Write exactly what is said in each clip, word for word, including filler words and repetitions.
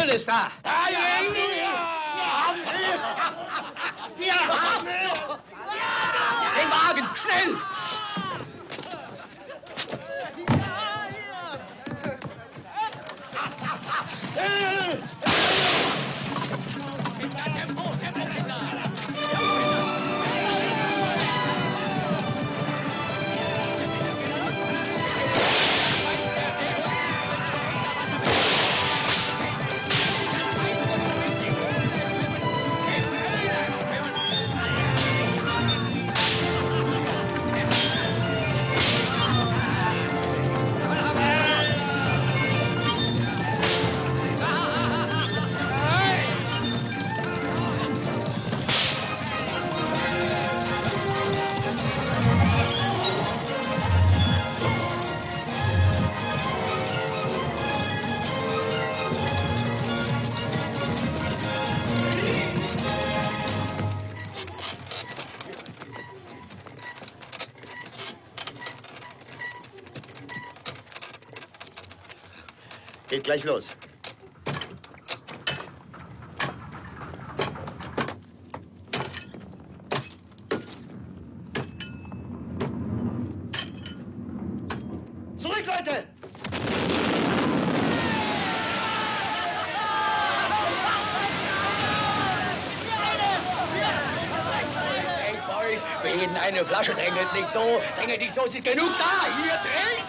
Öl ist da. Halleluja! Wir haben Öl! Den Wagen, schnell! Öl! Geht gleich los. Zurück, Leute! Hey, Boys, für jeden eine Flasche. Drängelt nicht so. Drängelt nicht so, es ist genug da. Hier, trinkt!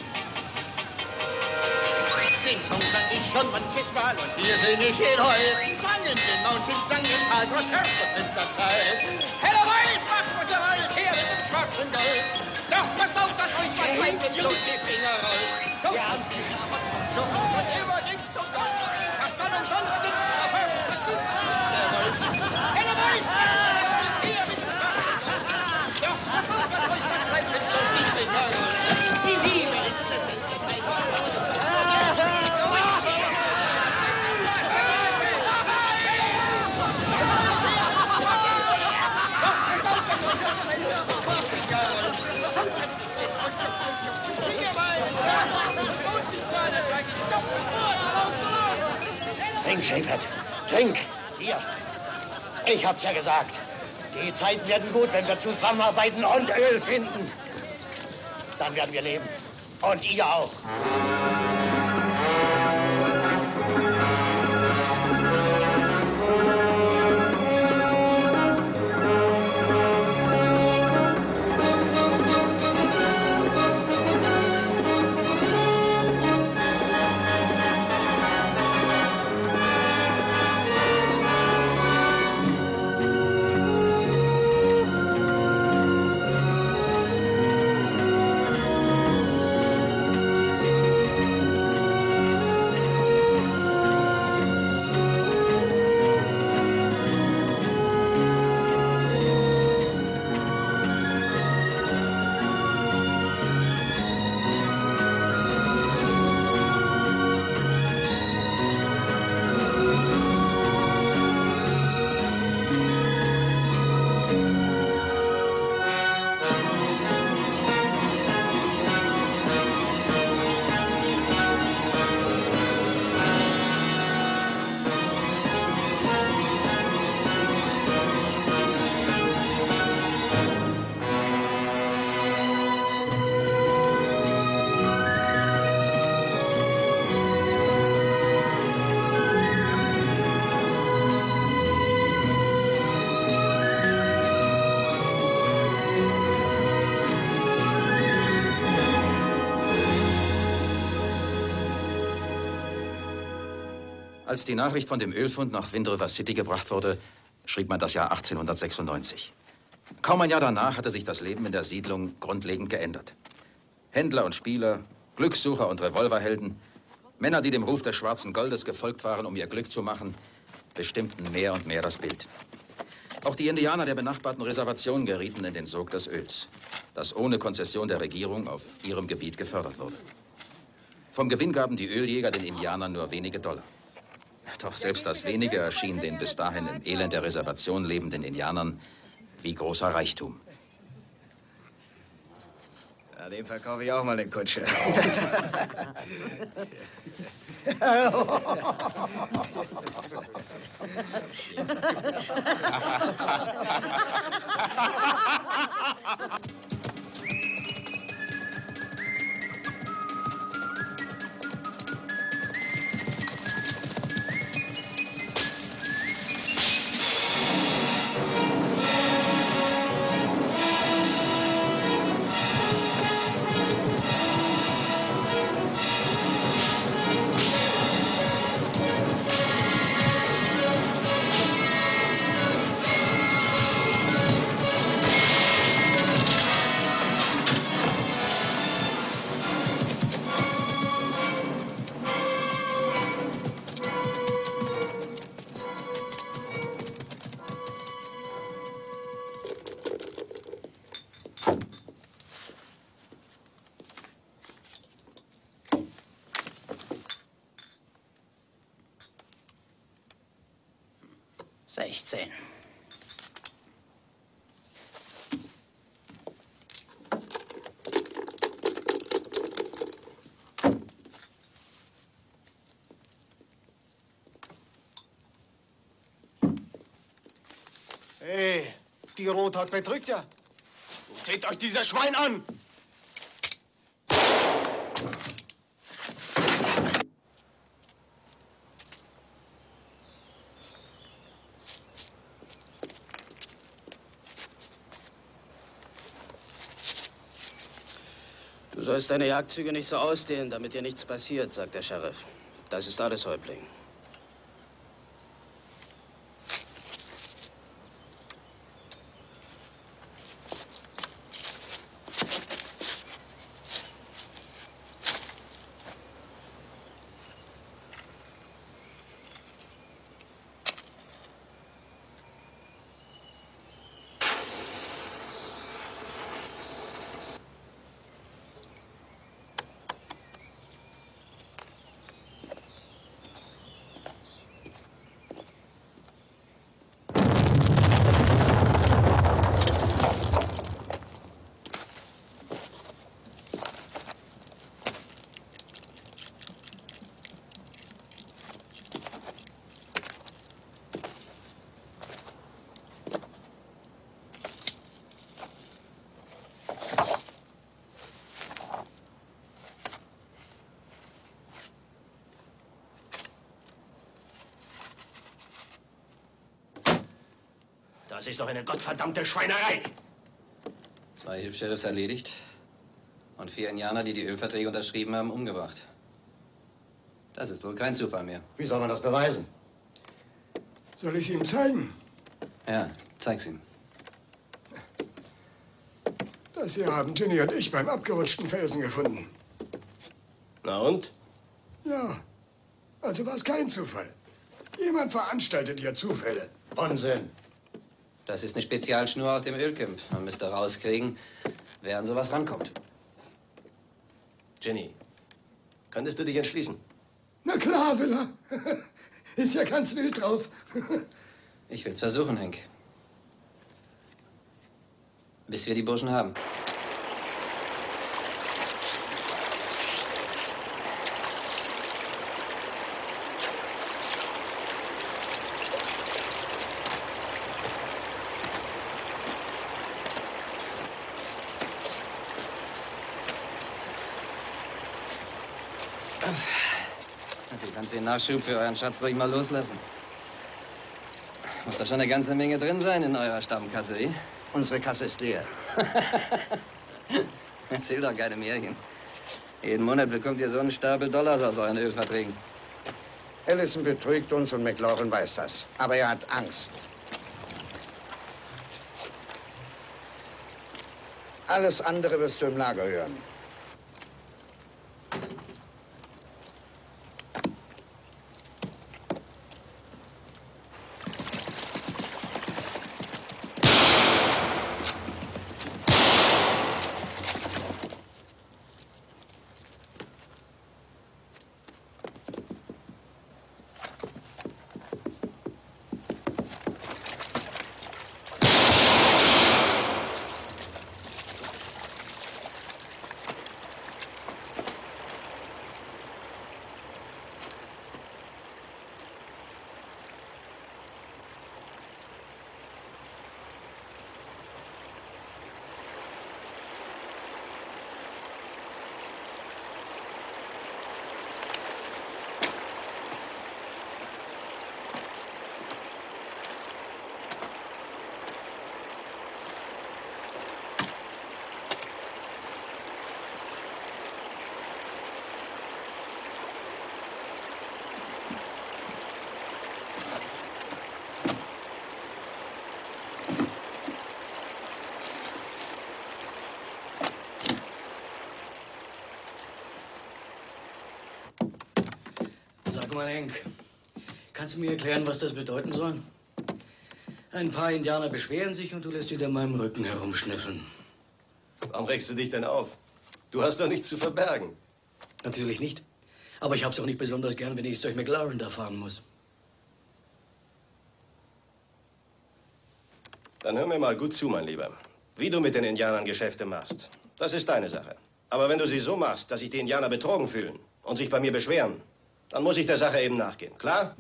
Den Song sang ich schon manches Mal und hier sing ich ihn heut. Sangen den Mountains, sang im Tal trotz Herbst und Winterzeit. Heller Weiß macht unser Wald her mit dem schwarzen Gold. Doch passt auf, dass euch was bleibt, wenn so die Finger rollt. So haben sie aber so und immer ging's so Gold. Was dann umsonst gibt's, aber was du der Wolf. Heller Weiß, her mit dem schwarzen Gold. Doch passt auf, dass euch was bleibt, wenn so die Finger rollt. Die Liebe ist das Trink, Schäfert, trink. Hier. Ich hab's ja gesagt. Die Zeiten werden gut, wenn wir zusammenarbeiten und Öl finden. Dann werden wir leben. Und ihr auch. Als die Nachricht von dem Ölfund nach Wind River City gebracht wurde, schrieb man das Jahr achtzehnhundertsechsundneunzig. Kaum ein Jahr danach hatte sich das Leben in der Siedlung grundlegend geändert. Händler und Spieler, Glückssucher und Revolverhelden, Männer, die dem Ruf des schwarzen Goldes gefolgt waren, um ihr Glück zu machen, bestimmten mehr und mehr das Bild. Auch die Indianer der benachbarten Reservationen gerieten in den Sog des Öls, das ohne Konzession der Regierung auf ihrem Gebiet gefördert wurde. Vom Gewinn gaben die Öljäger den Indianern nur wenige Dollar. Doch selbst das Wenige erschien den bis dahin im Elend der Reservation lebenden Indianern wie großer Reichtum. Ja, dem verkaufe ich auch mal eine Kutsche. sechzehn. Hey, die Rothaut betrügt ja. Seht euch dieses Schwein an! Du sollst deine Jagdzüge nicht so ausdehnen, damit dir nichts passiert, sagt der Sheriff. Das ist alles, Häuptling. Das ist doch eine gottverdammte Schweinerei. Zwei Hilfs-Sheriffs erledigt und vier Indianer, die die Ölverträge unterschrieben haben, umgebracht. Das ist wohl kein Zufall mehr. Wie soll man das beweisen? Soll ich es ihm zeigen? Ja, zeig's ihm. Das hier haben Ginny und ich beim abgerutschten Felsen gefunden. Na und? Ja, also war es kein Zufall. Jemand veranstaltet hier Zufälle. Unsinn. Das ist eine Spezialschnur aus dem Ölkimp. Man müsste rauskriegen, wer an sowas rankommt. Ginny, könntest du dich entschließen? Na klar, will er. Ist ja ganz wild drauf. Ich will's versuchen, Hank. Bis wir die Burschen haben. Du kannst den Nachschub für euren Schatz ruhig mal loslassen. Muss doch schon eine ganze Menge drin sein in eurer Stammkasse, wie? Unsere Kasse ist leer. Erzähl doch keine Märchen. Jeden Monat bekommt ihr so einen Stapel Dollars aus euren Ölverträgen. Allison betrügt uns und McLaurin weiß das. Aber er hat Angst. Alles andere wirst du im Lager hören. Sag mal, Henk, kannst du mir erklären, was das bedeuten soll? Ein paar Indianer beschweren sich und du lässt hinter meinem Rücken herumschnüffeln. Warum regst du dich denn auf? Du hast doch nichts zu verbergen. Natürlich nicht. Aber ich hab's auch nicht besonders gern, wenn ich es durch McLaren da fahren muss. Dann hör mir mal gut zu, mein Lieber. Wie du mit den Indianern Geschäfte machst, das ist deine Sache. Aber wenn du sie so machst, dass sich die Indianer betrogen fühlen und sich bei mir beschweren, dann muss ich der Sache eben nachgehen. Klar?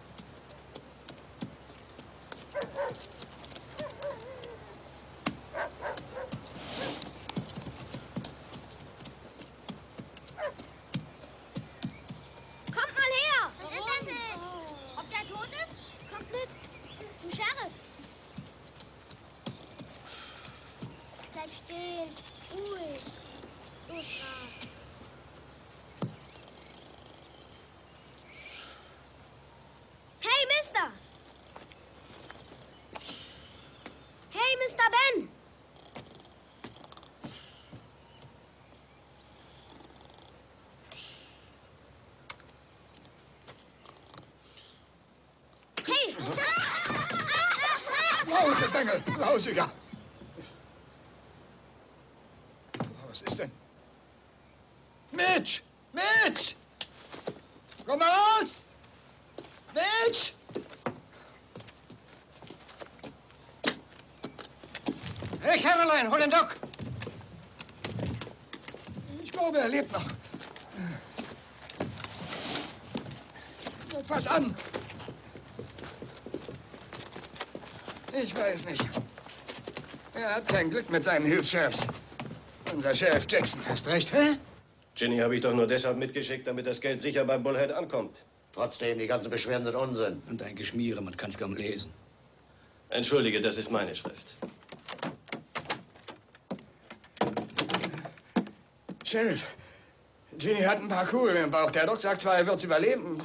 Kommt mal her! Was ist denn mit? Ob der tot ist? Kommt mit zum Sheriff. Bleib stehen. Ruhig. Los, Graf. Hey, Mister! Hey, Mister Ben! Hey! Lause, Bengel, lausiger. Was ist denn? Mitch! Mitch! Komm mal raus! Mitch! Hey, Caroline, hol den Doc! Ich glaube, er lebt noch. Fass an! Ich weiß nicht. Er hat kein Glück mit seinen Hilfs-Sheriffs. Unser Sheriff Jackson. Hast recht, hä? Ginny habe ich doch nur deshalb mitgeschickt, damit das Geld sicher bei Bullhead ankommt. Trotzdem, die ganzen Beschwerden sind Unsinn. Und ein Geschmiere, man kann's kaum lesen. Entschuldige, das ist meine Schrift. Sheriff, Ginny hat ein paar Kugeln im Bauch. Der Doc sagt zwar, er wird's überleben.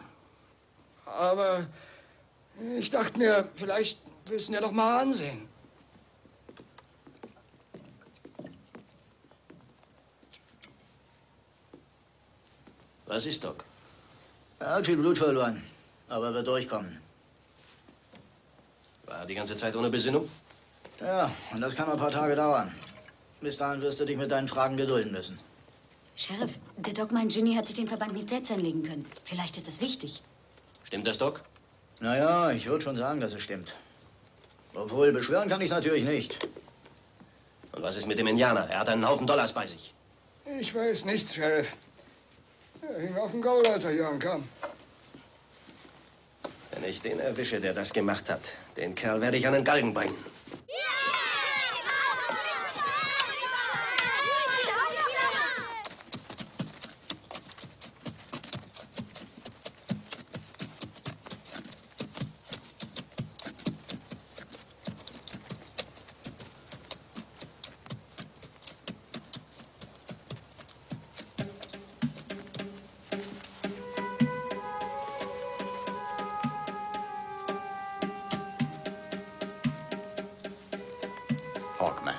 Aber ich dachte mir, vielleicht willst du ihn ja doch mal ansehen. Was ist, Doc? Er hat viel Blut verloren, aber wird durchkommen. War er die ganze Zeit ohne Besinnung? Ja, und das kann ein paar Tage dauern. Bis dahin wirst du dich mit deinen Fragen gedulden müssen. Sheriff, der Doc meint, Ginny hat sich den Verband nicht selbst anlegen können. Vielleicht ist das wichtig. Stimmt das, Doc? Naja, ich würde schon sagen, dass es stimmt. Obwohl, beschwören kann ich es natürlich nicht. Und was ist mit dem Indianer? Er hat einen Haufen Dollars bei sich. Ich weiß nichts, Sheriff. Er hing auf dem Gaul, als er hier ankam. Wenn ich den erwische, der das gemacht hat, den Kerl werde ich an den Galgen bringen. Hawkman.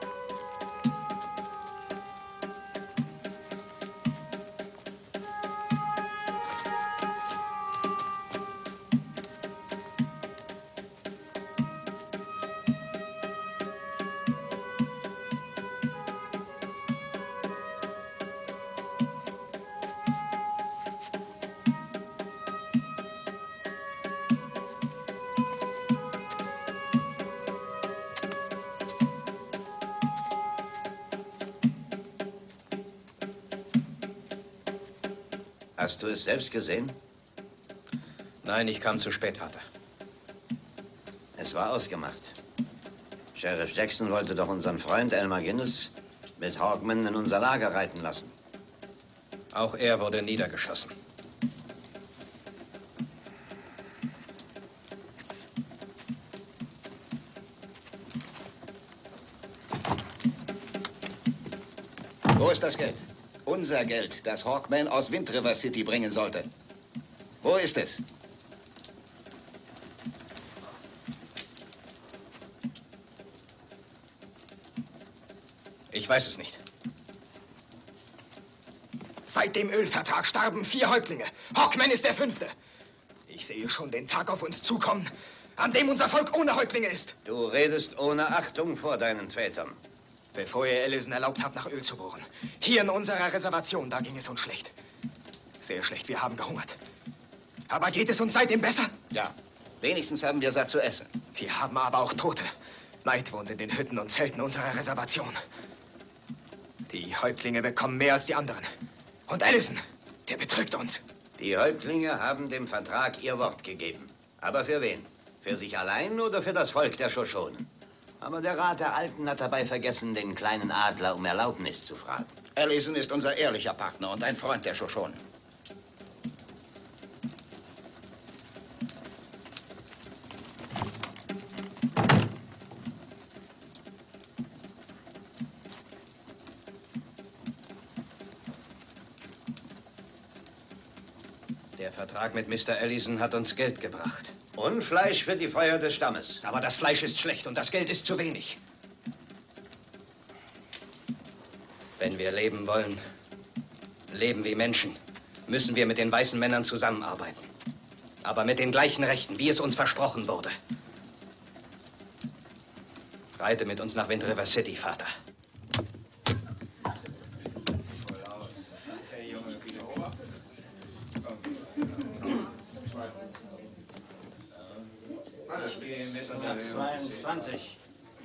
Hast du es selbst gesehen? Nein, ich kam zu spät, Vater. Es war ausgemacht. Sheriff Jackson wollte doch unseren Freund Elmer Guinness mit Hawkman in unser Lager reiten lassen. Auch er wurde niedergeschossen. Wo ist das Geld? Unser Geld, das Hawkman aus Wind River City bringen sollte. Wo ist es? Ich weiß es nicht. Seit dem Ölvertrag starben vier Häuptlinge. Hawkman ist der fünfte. Ich sehe schon den Tag auf uns zukommen, an dem unser Volk ohne Häuptlinge ist. Du redest ohne Achtung vor deinen Vätern. Bevor ihr Ellison erlaubt habt, nach Öl zu bohren. Hier in unserer Reservation, da ging es uns schlecht. Sehr schlecht, wir haben gehungert. Aber geht es uns seitdem besser? Ja, wenigstens haben wir satt zu essen. Wir haben aber auch Tote. Leidwunde in den Hütten und Zelten unserer Reservation. Die Häuptlinge bekommen mehr als die anderen. Und Ellison, der betrügt uns. Die Häuptlinge haben dem Vertrag ihr Wort gegeben. Aber für wen? Für sich allein oder für das Volk der Shoshonen? Aber der Rat der Alten hat dabei vergessen, den kleinen Adler um Erlaubnis zu fragen. Ellison ist unser ehrlicher Partner und ein Freund der Shoshonen. Der Vertrag mit Mister Ellison hat uns Geld gebracht. Und Fleisch für die Feuer des Stammes. Aber das Fleisch ist schlecht und das Geld ist zu wenig. Wenn wir leben wollen, leben wie Menschen, müssen wir mit den weißen Männern zusammenarbeiten. Aber mit den gleichen Rechten, wie es uns versprochen wurde. Reite mit uns nach Wind River City, Vater. Ich gehe mit zweiundzwanzig.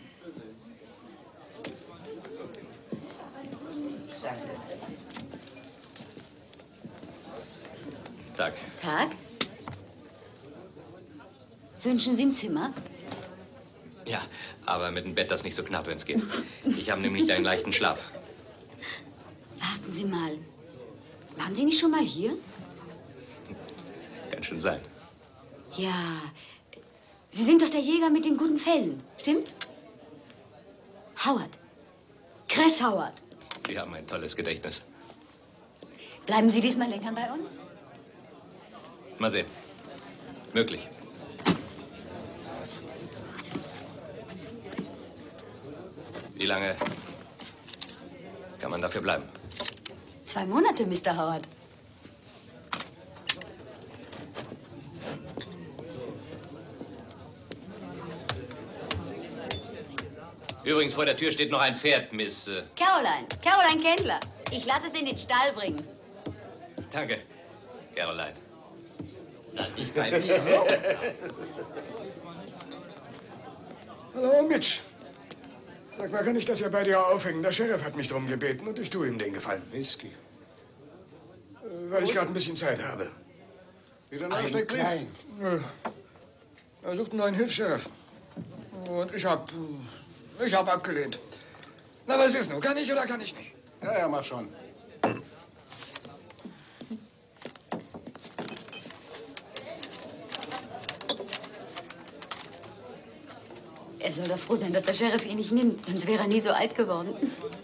Danke. Tag. Tag? Wünschen Sie ein Zimmer? Ja, aber mit dem Bett, das nicht so knapp, wenn es geht. Ich habe nämlich einen leichten Schlaf. Warten Sie mal. Waren Sie nicht schon mal hier? Kann schon sein. Ja. Sie sind doch der Jäger mit den guten Fellen, stimmt's? Howard. Chris Howard. Sie haben ein tolles Gedächtnis. Bleiben Sie diesmal länger bei uns? Mal sehen. Möglich. Wie lange kann man dafür bleiben? Zwei Monate, Mister Howard. Übrigens, vor der Tür steht noch ein Pferd, Miss... Äh Caroline. Caroline Kendler. Ich lasse es in den Stall bringen. Danke, Caroline. Na, ich bleibe hier. Hallo, Mitch. Sag mal, kann ich das ja bei dir aufhängen? Der Sheriff hat mich drum gebeten und ich tue ihm den Gefallen. Whisky. Äh, Weil ich gerade ein bisschen Zeit habe. Wieder Ein Nachsteckbrief? klein. Nö. Er sucht einen neuen Hilfs-Sheriff. Und ich hab... Ich hab abgelehnt. Na, was ist nun? Kann ich oder kann ich nicht? Ja, ja, mach schon. Er soll doch froh sein, dass der Sheriff ihn nicht nimmt, sonst wäre er nie so alt geworden.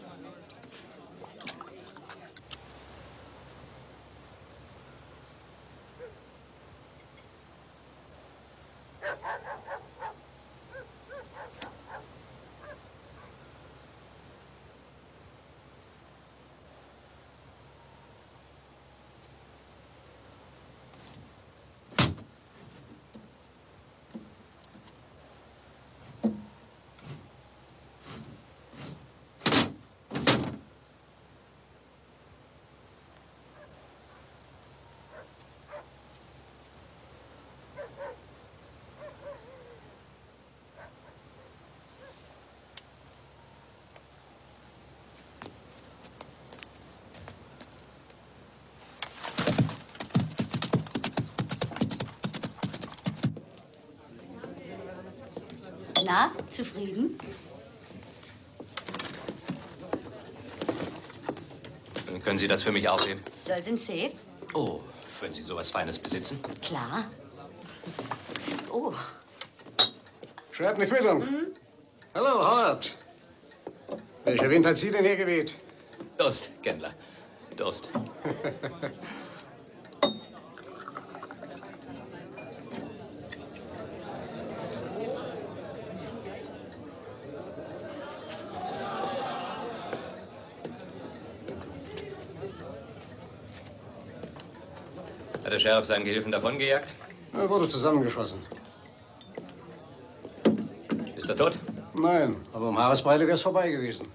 Na, zufrieden? Können Sie das für mich aufheben? Soll's in Safe? Oh, wenn Sie sowas Feines besitzen. Klar. Oh. Schreibt nicht mit um. Mhm. Hallo, Howard. Welcher Wind hat Sie denn hier geweht? Durst, Kendler. Durst. Hat der Sheriff seinen Gehilfen davongejagt? Er wurde zusammengeschossen. Ist er tot? Nein, aber um Haaresbreite wäre es vorbei gewesen.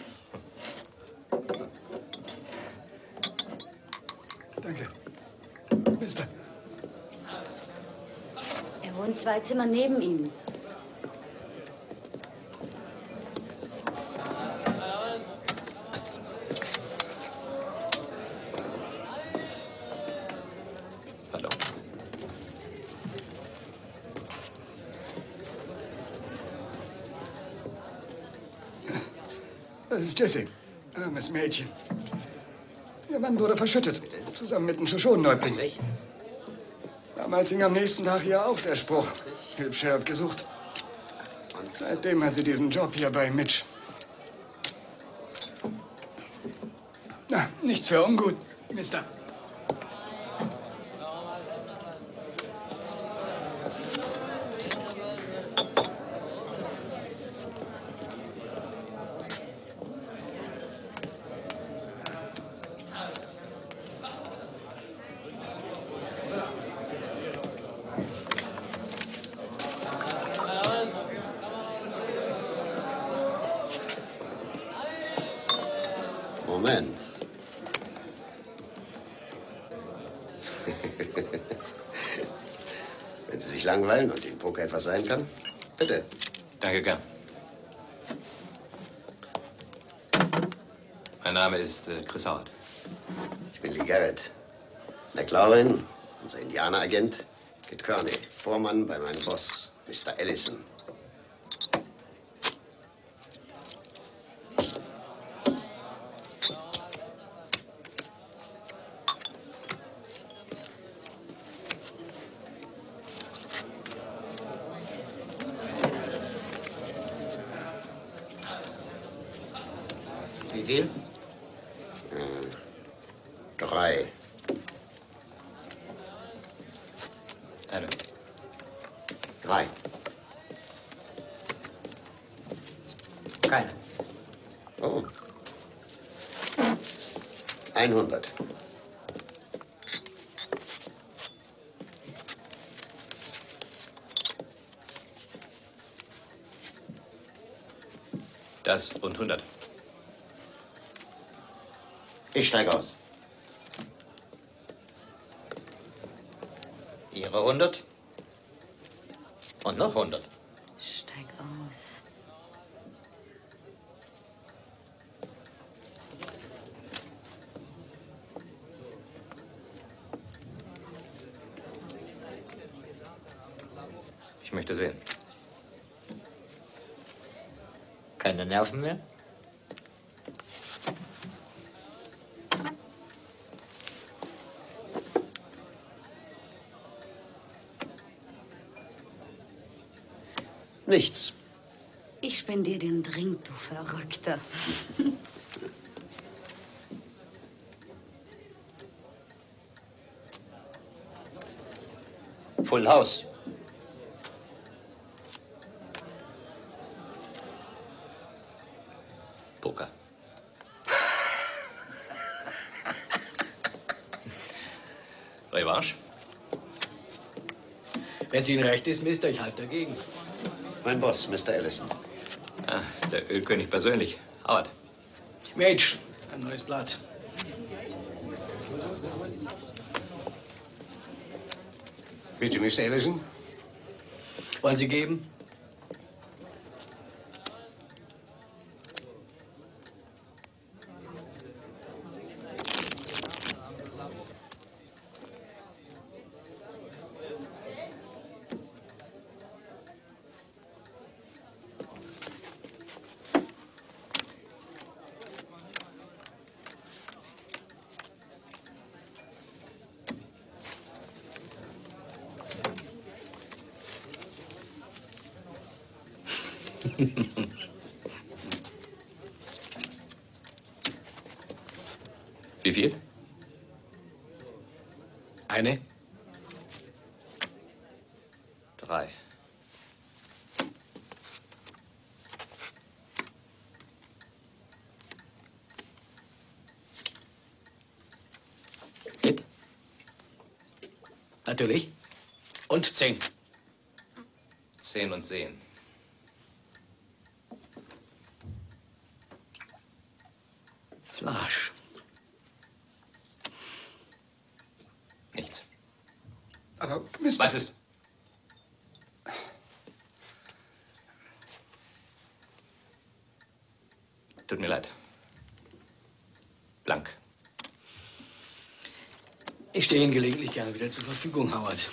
Danke. Mister. Er wohnt zwei Zimmer neben Ihnen. Hallo. Das ist Jessie. Armes Mädchen. Ihr Mann wurde verschüttet. Zusammen mit einem Shoshone-Neubling. Damals hing am nächsten Tag hier auch der Spruch. Hilf Sheriff gesucht. Und seitdem hat sie diesen Job hier bei Mitch. Na, nichts für ungut, Mister. Moment. Wenn Sie sich langweilen und Ihnen Poker etwas sein kann, bitte. Danke, gern. Mein Name ist äh, Chris Howard. Ich bin Lee Garrett. McLaurin, unser Indianeragent. Kit Kearney, Vormann bei meinem Boss, Mister Ellison. Wie viel? Hm, drei. Eine. Drei. Keine. Oh. Einhundert. Das und hundert. Ich steige aus. Ihre hundert. Und noch hundert. Steig aus. Ich möchte sehen. Keine Nerven mehr? Nichts. Ich spendiere dir den Drink, du Verrückter. Full House. Poker. Revanche? Wenn es Ihnen recht ist, Mister, ich halte dagegen. Mein Boss, Mister Ellison. Ah, der Ölkönig persönlich. Howard. Mädchen, ein neues Blatt. Bitte, Mister Ellison. Wollen Sie geben? Wie viel? Eine. Drei. Mit? Natürlich. Und zehn. Zehn und zehn. Flasch. Nichts. Aber, Mister... Was ist? Tut mir leid. Blank. Ich stehe Ihnen gelegentlich gerne wieder zur Verfügung, Howard.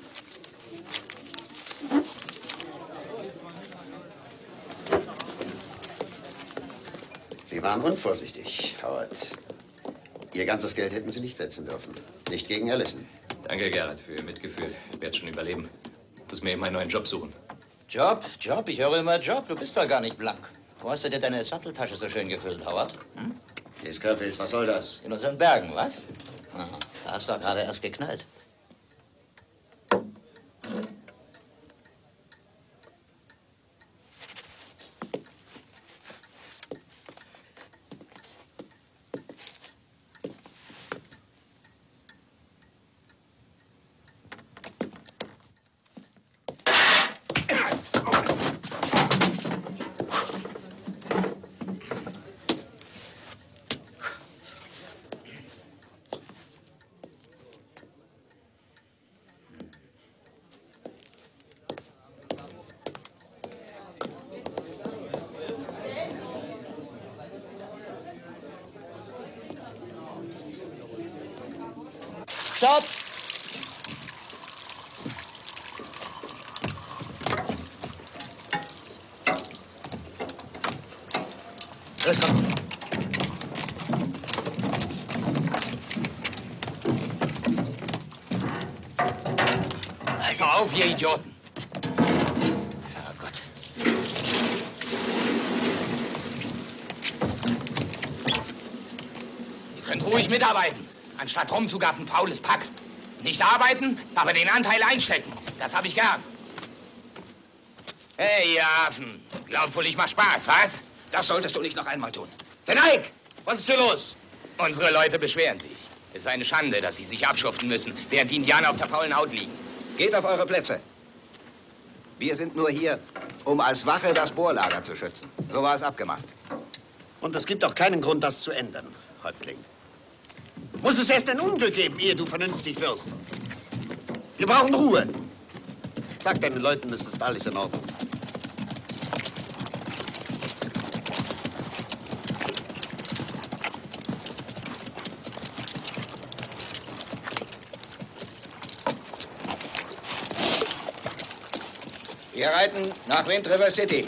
Sie waren unvorsichtig, Howard. Ihr ganzes Geld hätten Sie nicht setzen dürfen. Nicht gegen Allison. Danke, Gerrit, für Ihr Mitgefühl. Ich werde schon überleben. Muss mir eben einen neuen Job suchen. Job? Job? Ich höre immer Job. Du bist doch gar nicht blank. Wo hast du dir deine Satteltasche so schön gefüllt, Howard? Hm? Scarface, was soll das? In unseren Bergen, was? Aha, da hast du doch gerade erst geknallt. Stopp! Los, komm. Pass doch auf, ihr Idioten. Herrgott. Ihr könnt ruhig mitarbeiten. Anstatt rumzugaffen, faules Pack. Nicht arbeiten, aber den Anteil einstecken. Das habe ich gern. Hey, ihr Affen. Glaubt wohl, ich mach Spaß, was? Das solltest du nicht noch einmal tun. Den Ike, was ist hier los? Unsere Leute beschweren sich. Es ist eine Schande, dass sie sich abschuften müssen, während die Indianer auf der faulen Haut liegen. Geht auf eure Plätze. Wir sind nur hier, um als Wache das Bohrlager zu schützen. So war es abgemacht. Und es gibt auch keinen Grund, das zu ändern, Häuptling. Muss es erst ein Unglück geben, ehe du vernünftig wirst? Wir brauchen Ruhe. Sag deinen Leuten, es ist alles in Ordnung. Wir reiten nach Wind River City.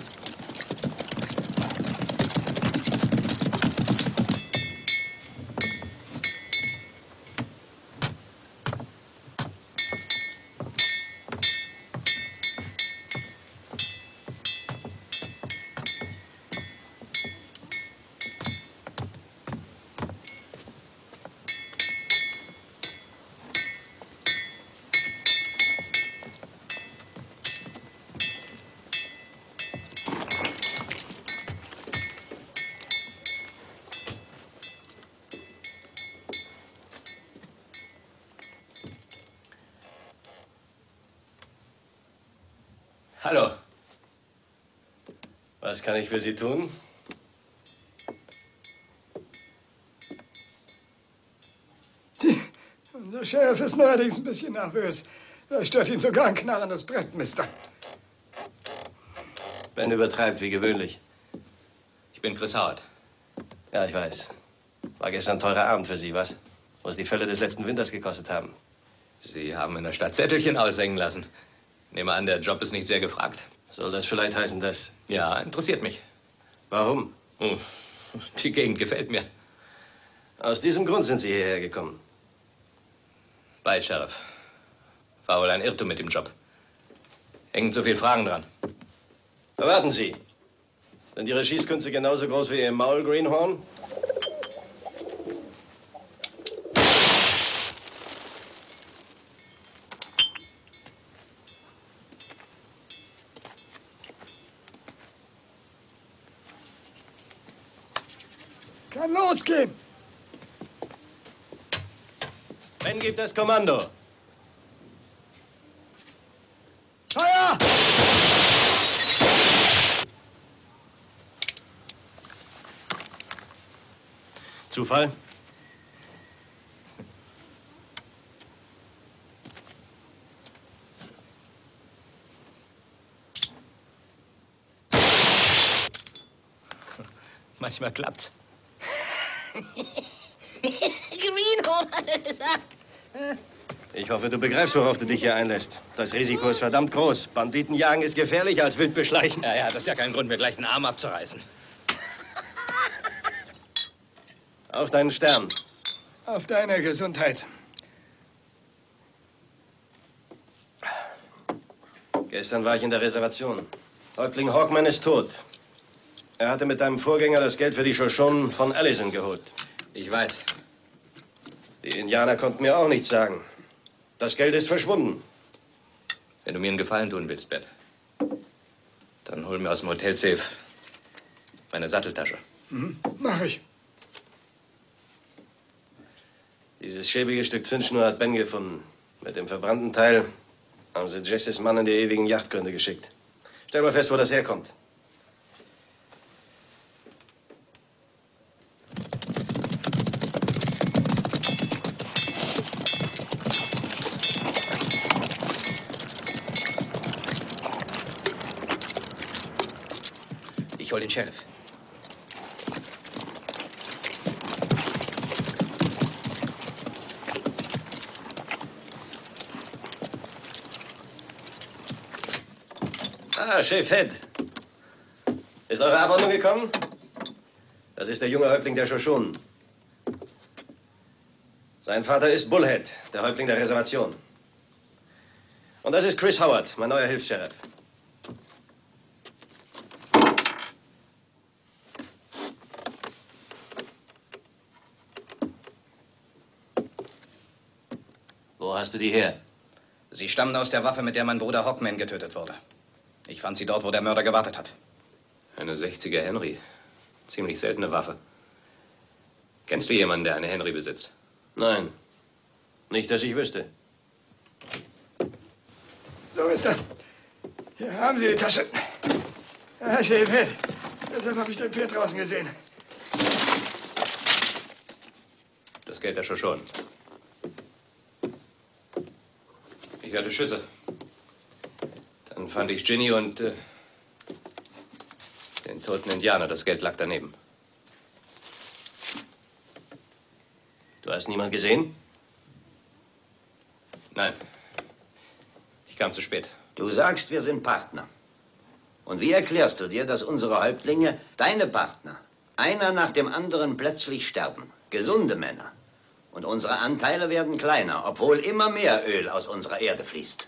Hallo. Was kann ich für Sie tun? Unser Sheriff ist neuerdings ein bisschen nervös. Da stört ihn sogar ein knarrendes Brett, Mister. Ben übertreibt, wie gewöhnlich. Ich bin Chris Howard. Ja, ich weiß. War gestern ein teurer Abend für Sie, was? Wo es die Fälle des letzten Winters gekostet haben. Sie haben in der Stadt Zettelchen aushängen lassen. Nehme an, der Job ist nicht sehr gefragt. Soll das vielleicht heißen, dass... Ja, interessiert mich. Warum? Hm. Die Gegend gefällt mir. Aus diesem Grund sind Sie hierher gekommen. Bald, Sheriff. War wohl ein Irrtum mit dem Job. Hängen zu viele Fragen dran. Erwarten Sie. Sind Ihre Schießkünste genauso groß wie Ihr Maul, Greenhorn? Kann losgehen. Ben gibt das Kommando. Feuer! Zufall? Manchmal klappt's. Greenhorn hat er gesagt. Ich hoffe, du begreifst, worauf du dich hier einlässt. Das Risiko ist verdammt groß. Banditen jagen ist gefährlicher als wild beschleichen. Ja, ja, das ist ja kein Grund, mir gleich den Arm abzureißen. Auf deinen Stern. Auf deine Gesundheit. Gestern war ich in der Reservation. Häuptling Hawkman ist tot. Er hatte mit deinem Vorgänger das Geld für die Shoshonen von Allison geholt. Ich weiß. Die Indianer konnten mir auch nichts sagen. Das Geld ist verschwunden. Wenn du mir einen Gefallen tun willst, Bert, dann hol mir aus dem Hotel-Safe meine Satteltasche. Mhm, mach ich. Dieses schäbige Stück Zündschnur hat Ben gefunden. Mit dem verbrannten Teil haben sie Jessys Mann in die ewigen Jagdgründe geschickt. Stell mal fest, wo das herkommt. Ich hol den Sheriff. Ah, Chef Head. Ist eure Abordnung gekommen? Das ist der junge Häuptling der Shoshonen. Sein Vater ist Bullhead, der Häuptling der Reservation. Und das ist Chris Howard, mein neuer Hilfs-Sheriff. Wo hast du die her? Sie stammen aus der Waffe, mit der mein Bruder Hawkman getötet wurde. Ich fand sie dort, wo der Mörder gewartet hat. Eine sechziger Henry. Ziemlich seltene Waffe. Kennst du jemanden, der eine Henry besitzt? Nein. Nicht, dass ich wüsste. So, Mister. Hier haben Sie die Tasche. Ja, Chef Head. Deshalb habe ich dein Pferd draußen gesehen. Das Geld der Shoshonen. Ich hörte Schüsse. Dann fand ich Ginny und äh, den toten Indianer. Das Geld lag daneben. Du hast niemand gesehen? Nein. Ich kam zu spät. Du sagst, wir sind Partner. Und wie erklärst du dir, dass unsere Häuptlinge, deine Partner, einer nach dem anderen plötzlich sterben? Gesunde Männer. Und unsere Anteile werden kleiner, obwohl immer mehr Öl aus unserer Erde fließt.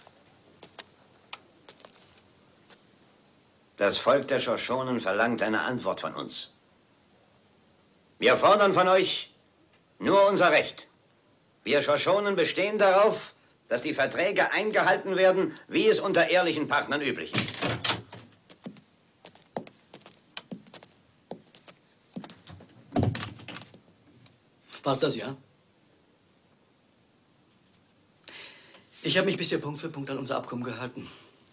Das Volk der Shoshonen verlangt eine Antwort von uns. Wir fordern von euch nur unser Recht. Wir Shoshonen bestehen darauf, dass die Verträge eingehalten werden, wie es unter ehrlichen Partnern üblich ist. War's das, ja? Ich habe mich bisher Punkt für Punkt an unser Abkommen gehalten.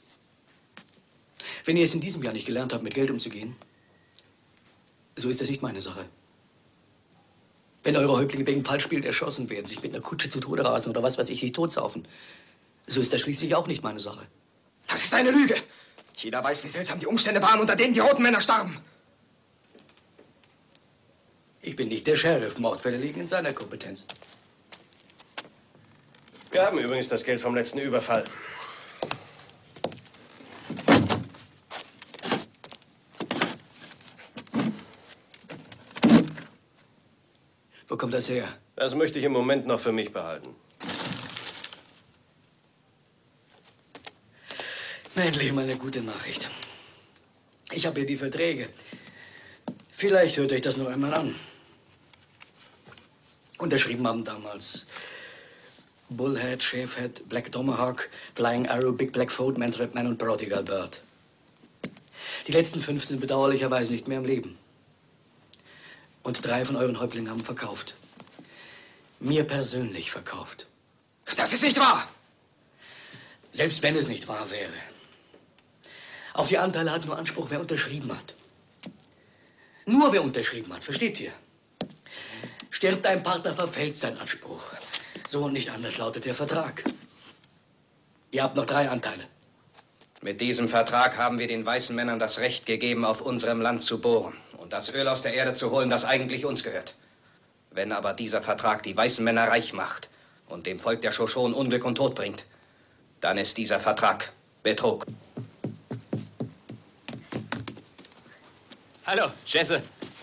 Wenn ihr es in diesem Jahr nicht gelernt habt, mit Geld umzugehen, so ist das nicht meine Sache. Wenn eure Häuptlinge wegen Falschspielen erschossen werden, sich mit einer Kutsche zu Tode rasen oder was weiß ich, sich totsaufen, so ist das schließlich auch nicht meine Sache. Das ist eine Lüge. Jeder weiß, wie seltsam die Umstände waren, unter denen die roten Männer starben. Ich bin nicht der Sheriff. Mordfälle liegen in seiner Kompetenz. Wir haben übrigens das Geld vom letzten Überfall. Wo kommt das her? Das möchte ich im Moment noch für mich behalten. Na, endlich mal eine gute Nachricht. Ich habe hier die Verträge. Vielleicht hört euch das noch einmal an. Unterschrieben haben damals Bullhead, Chefhead, Black Tomahawk, Flying Arrow, Big Black Fold, Mantrap Man und Prodigal Bird. Die letzten fünf sind bedauerlicherweise nicht mehr am Leben. Und drei von euren Häuptlingen haben verkauft. Mir persönlich verkauft. Das ist nicht wahr! Selbst wenn es nicht wahr wäre. Auf die Anteile hat nur Anspruch, wer unterschrieben hat. Nur wer unterschrieben hat, versteht ihr? Stirbt ein Partner, verfällt sein Anspruch. So und nicht anders lautet der Vertrag. Ihr habt noch drei Anteile. Mit diesem Vertrag haben wir den weißen Männern das Recht gegeben, auf unserem Land zu bohren und das Öl aus der Erde zu holen, das eigentlich uns gehört. Wenn aber dieser Vertrag die weißen Männer reich macht und dem Volk der Shoshone Unglück und Tod bringt, dann ist dieser Vertrag Betrug. Hallo, Jesse.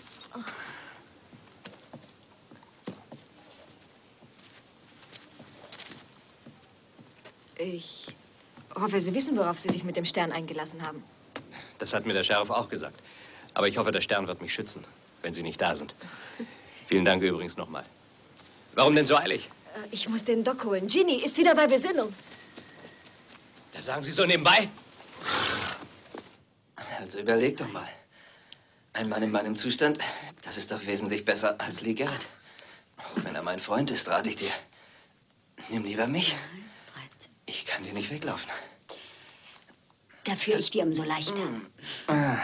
Ich hoffe, Sie wissen, worauf Sie sich mit dem Stern eingelassen haben. Das hat mir der Sheriff auch gesagt. Aber ich hoffe, der Stern wird mich schützen, wenn Sie nicht da sind. Vielen Dank übrigens nochmal. Warum denn so eilig? Ich muss den Doc holen. Ginny ist wieder bei Besinnung. Das sagen Sie so nebenbei? Also überleg doch mal. Ein Mann in meinem Zustand, das ist doch wesentlich besser als Lee Garrett. Auch wenn er mein Freund ist, rate ich dir. Nimm lieber mich. Ich kann dir nicht weglaufen. Dafür ich dir umso leichter. Ah.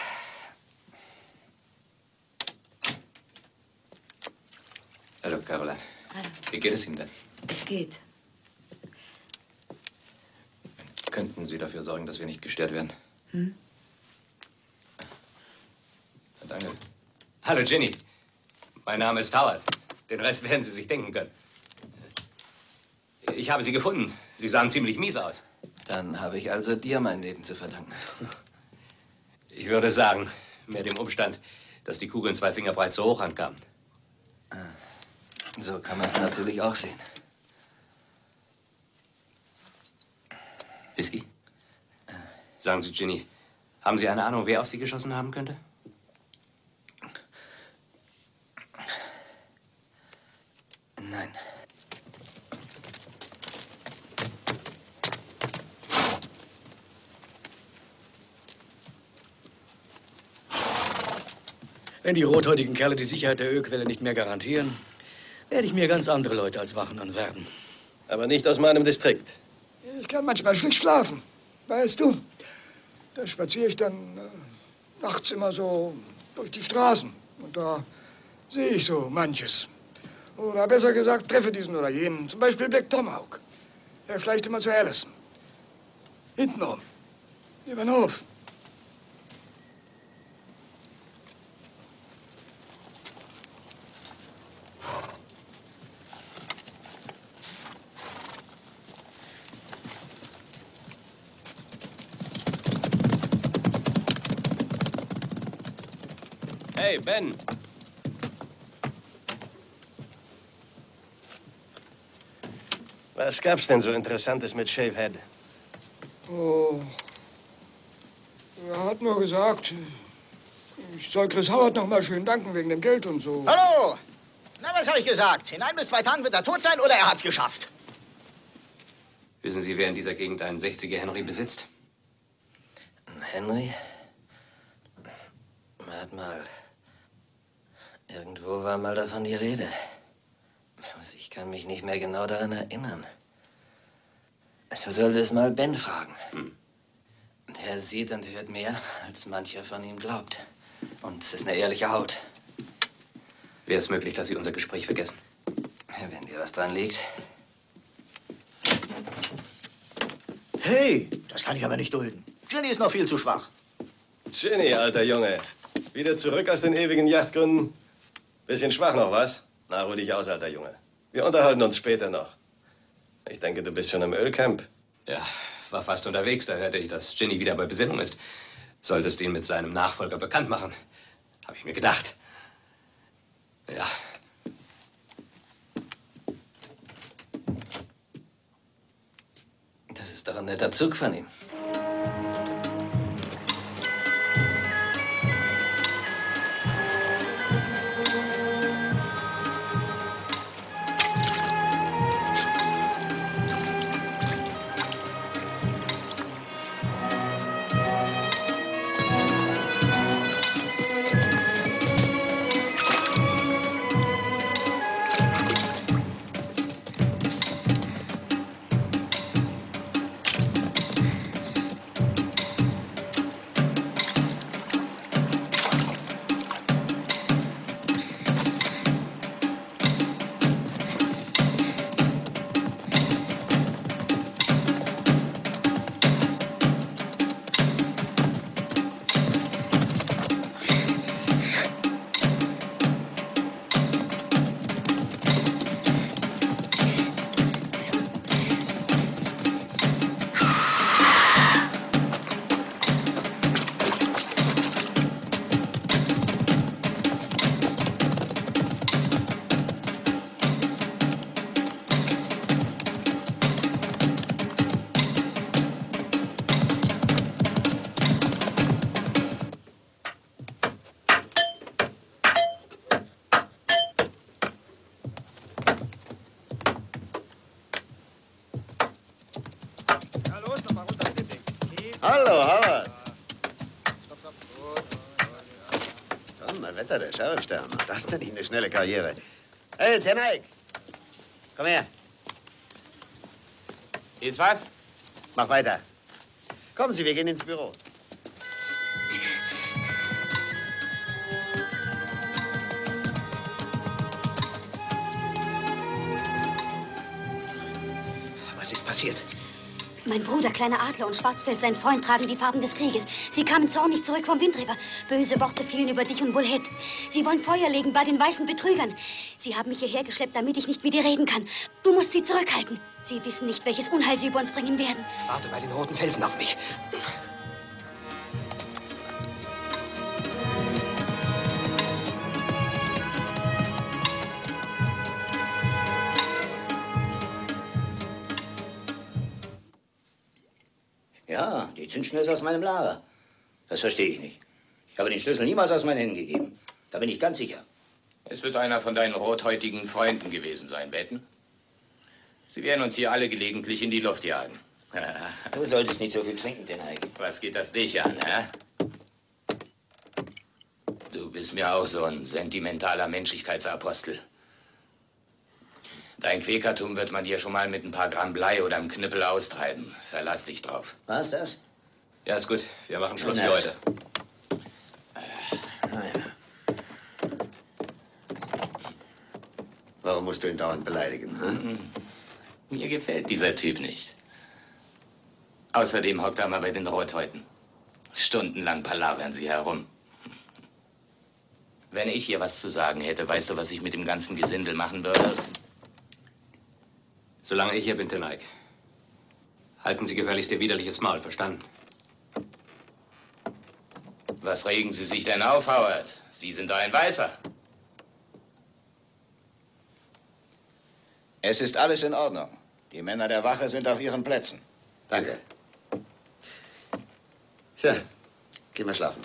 Hallo, Caroline. Hallo. Wie geht es Ihnen denn? Es geht. Könnten Sie dafür sorgen, dass wir nicht gestört werden? Hm? Danke. Hallo, Ginny. Mein Name ist Howard. Den Rest werden Sie sich denken können. Ich habe Sie gefunden. Sie sahen ziemlich mies aus. Dann habe ich also dir mein Leben zu verdanken. Ich würde sagen, mehr dem Umstand, dass die Kugeln zwei Finger breit zur Hochhand kamen. So kann man es natürlich auch sehen. Whisky? Sagen Sie, Ginny, haben Sie eine Ahnung, wer auf Sie geschossen haben könnte? Nein. Wenn die rothäutigen Kerle die Sicherheit der Ölquelle nicht mehr garantieren, werde ich mir ganz andere Leute als Wachen anwerben. Aber nicht aus meinem Distrikt. Ich kann manchmal schlecht schlafen. Weißt du, da spaziere ich dann äh, nachts immer so durch die Straßen. Und da sehe ich so manches. Oder besser gesagt, treffe diesen oder jenen. Zum Beispiel Black Tomahawk. Er schleicht immer zu Allison. Hintenrum. Über den Hof. Hey, Ben. Was gab's denn so Interessantes mit Shavehead? Oh. Er hat nur gesagt, ich soll Chris Howard noch mal schön danken wegen dem Geld und so. Hallo! Na, was habe ich gesagt? In ein bis zwei Tagen wird er tot sein oder er hat's geschafft. Wissen Sie, wer in dieser Gegend einen sechziger Henry besitzt? Henry? Warte mal. Irgendwo war mal davon die Rede. Ich kann mich nicht mehr genau daran erinnern. Du solltest mal Ben fragen. Hm. Der sieht und hört mehr, als mancher von ihm glaubt. Und es ist eine ehrliche Haut. Wäre es möglich, dass Sie unser Gespräch vergessen? Ja, wenn dir was dran liegt. Hey, das kann ich aber nicht dulden. Ginny ist noch viel zu schwach. Ginny, alter Junge. Wieder zurück aus den ewigen Yachtgründen. Bisschen schwach noch, was? Na, ruh dich aus, alter Junge. Wir unterhalten uns später noch. Ich denke, du bist schon im Ölcamp. Ja, war fast unterwegs. Da hörte ich, dass Ginny wieder bei Besinnung ist. Solltest ihn mit seinem Nachfolger bekannt machen, habe ich mir gedacht. Ja. Das ist doch ein netter Zug von ihm. Hallo, Howard. Donnerwetter, der Sheriffstern. Das nenne ich eine schnelle Karriere. Hey, Ten Eyck. Komm her. Ist was? Mach weiter. Kommen Sie, wir gehen ins Büro. Was ist passiert? Mein Bruder, Kleiner Adler und Schwarzfeld, sein Freund, tragen die Farben des Krieges. Sie kamen zornig zurück vom Windriver. Böse Worte fielen über dich und Bullhead. Sie wollen Feuer legen bei den weißen Betrügern. Sie haben mich hierher geschleppt, damit ich nicht mit dir reden kann. Du musst sie zurückhalten. Sie wissen nicht, welches Unheil sie über uns bringen werden. Warte bei den roten Felsen auf mich. Ja, die Zündschnur aus meinem Lager. Das verstehe ich nicht. Ich habe den Schlüssel niemals aus meinen Händen gegeben. Da bin ich ganz sicher. Es wird einer von deinen rothäutigen Freunden gewesen sein, wetten? Sie werden uns hier alle gelegentlich in die Luft jagen. Du solltest nicht so viel trinken, Ten Eyck. Was geht das dich an, hä? Du bist mir auch so ein sentimentaler Menschlichkeitsapostel. Dein Quäkertum wird man dir schon mal mit ein paar Gramm Blei oder einem Knüppel austreiben. Verlass dich drauf. War's das? Ja, ist gut. Wir machen Schluss für Na, heute. Naja. Warum musst du ihn dauernd beleidigen? Hm? Mir gefällt dieser Typ nicht. Außerdem hockt er mal bei den Rothäuten. Stundenlang palavern sie herum. Wenn ich hier was zu sagen hätte, weißt du, was ich mit dem ganzen Gesindel machen würde? Solange ich hier bin, Ten Eyck. Halten Sie gefälligst Ihr widerliches Maul, verstanden? Was regen Sie sich denn auf, Howard? Sie sind doch ein Weißer. Es ist alles in Ordnung. Die Männer der Wache sind auf ihren Plätzen. Danke. Tja, gehen wir schlafen.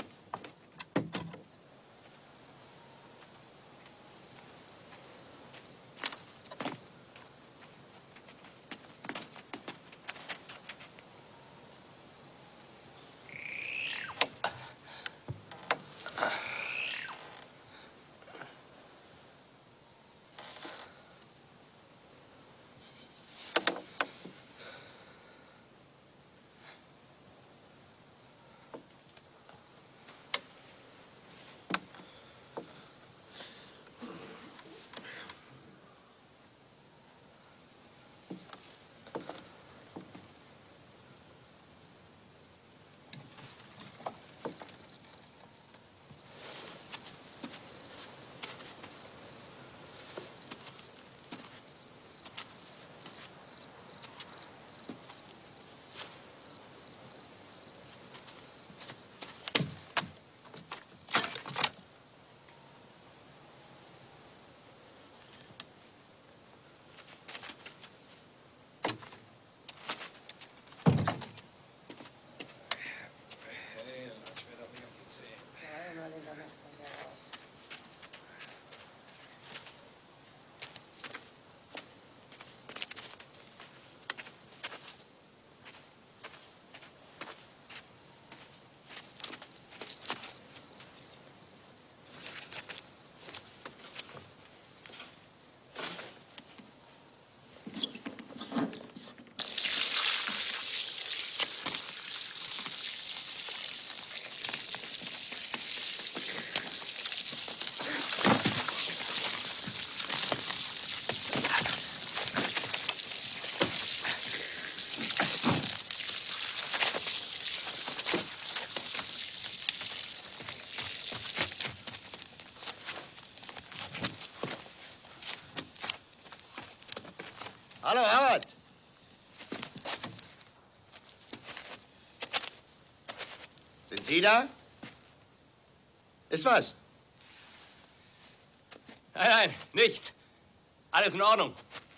Hallo, Howard. Sind Sie da? Ist was? Nein, nein, nichts. Alles in Ordnung.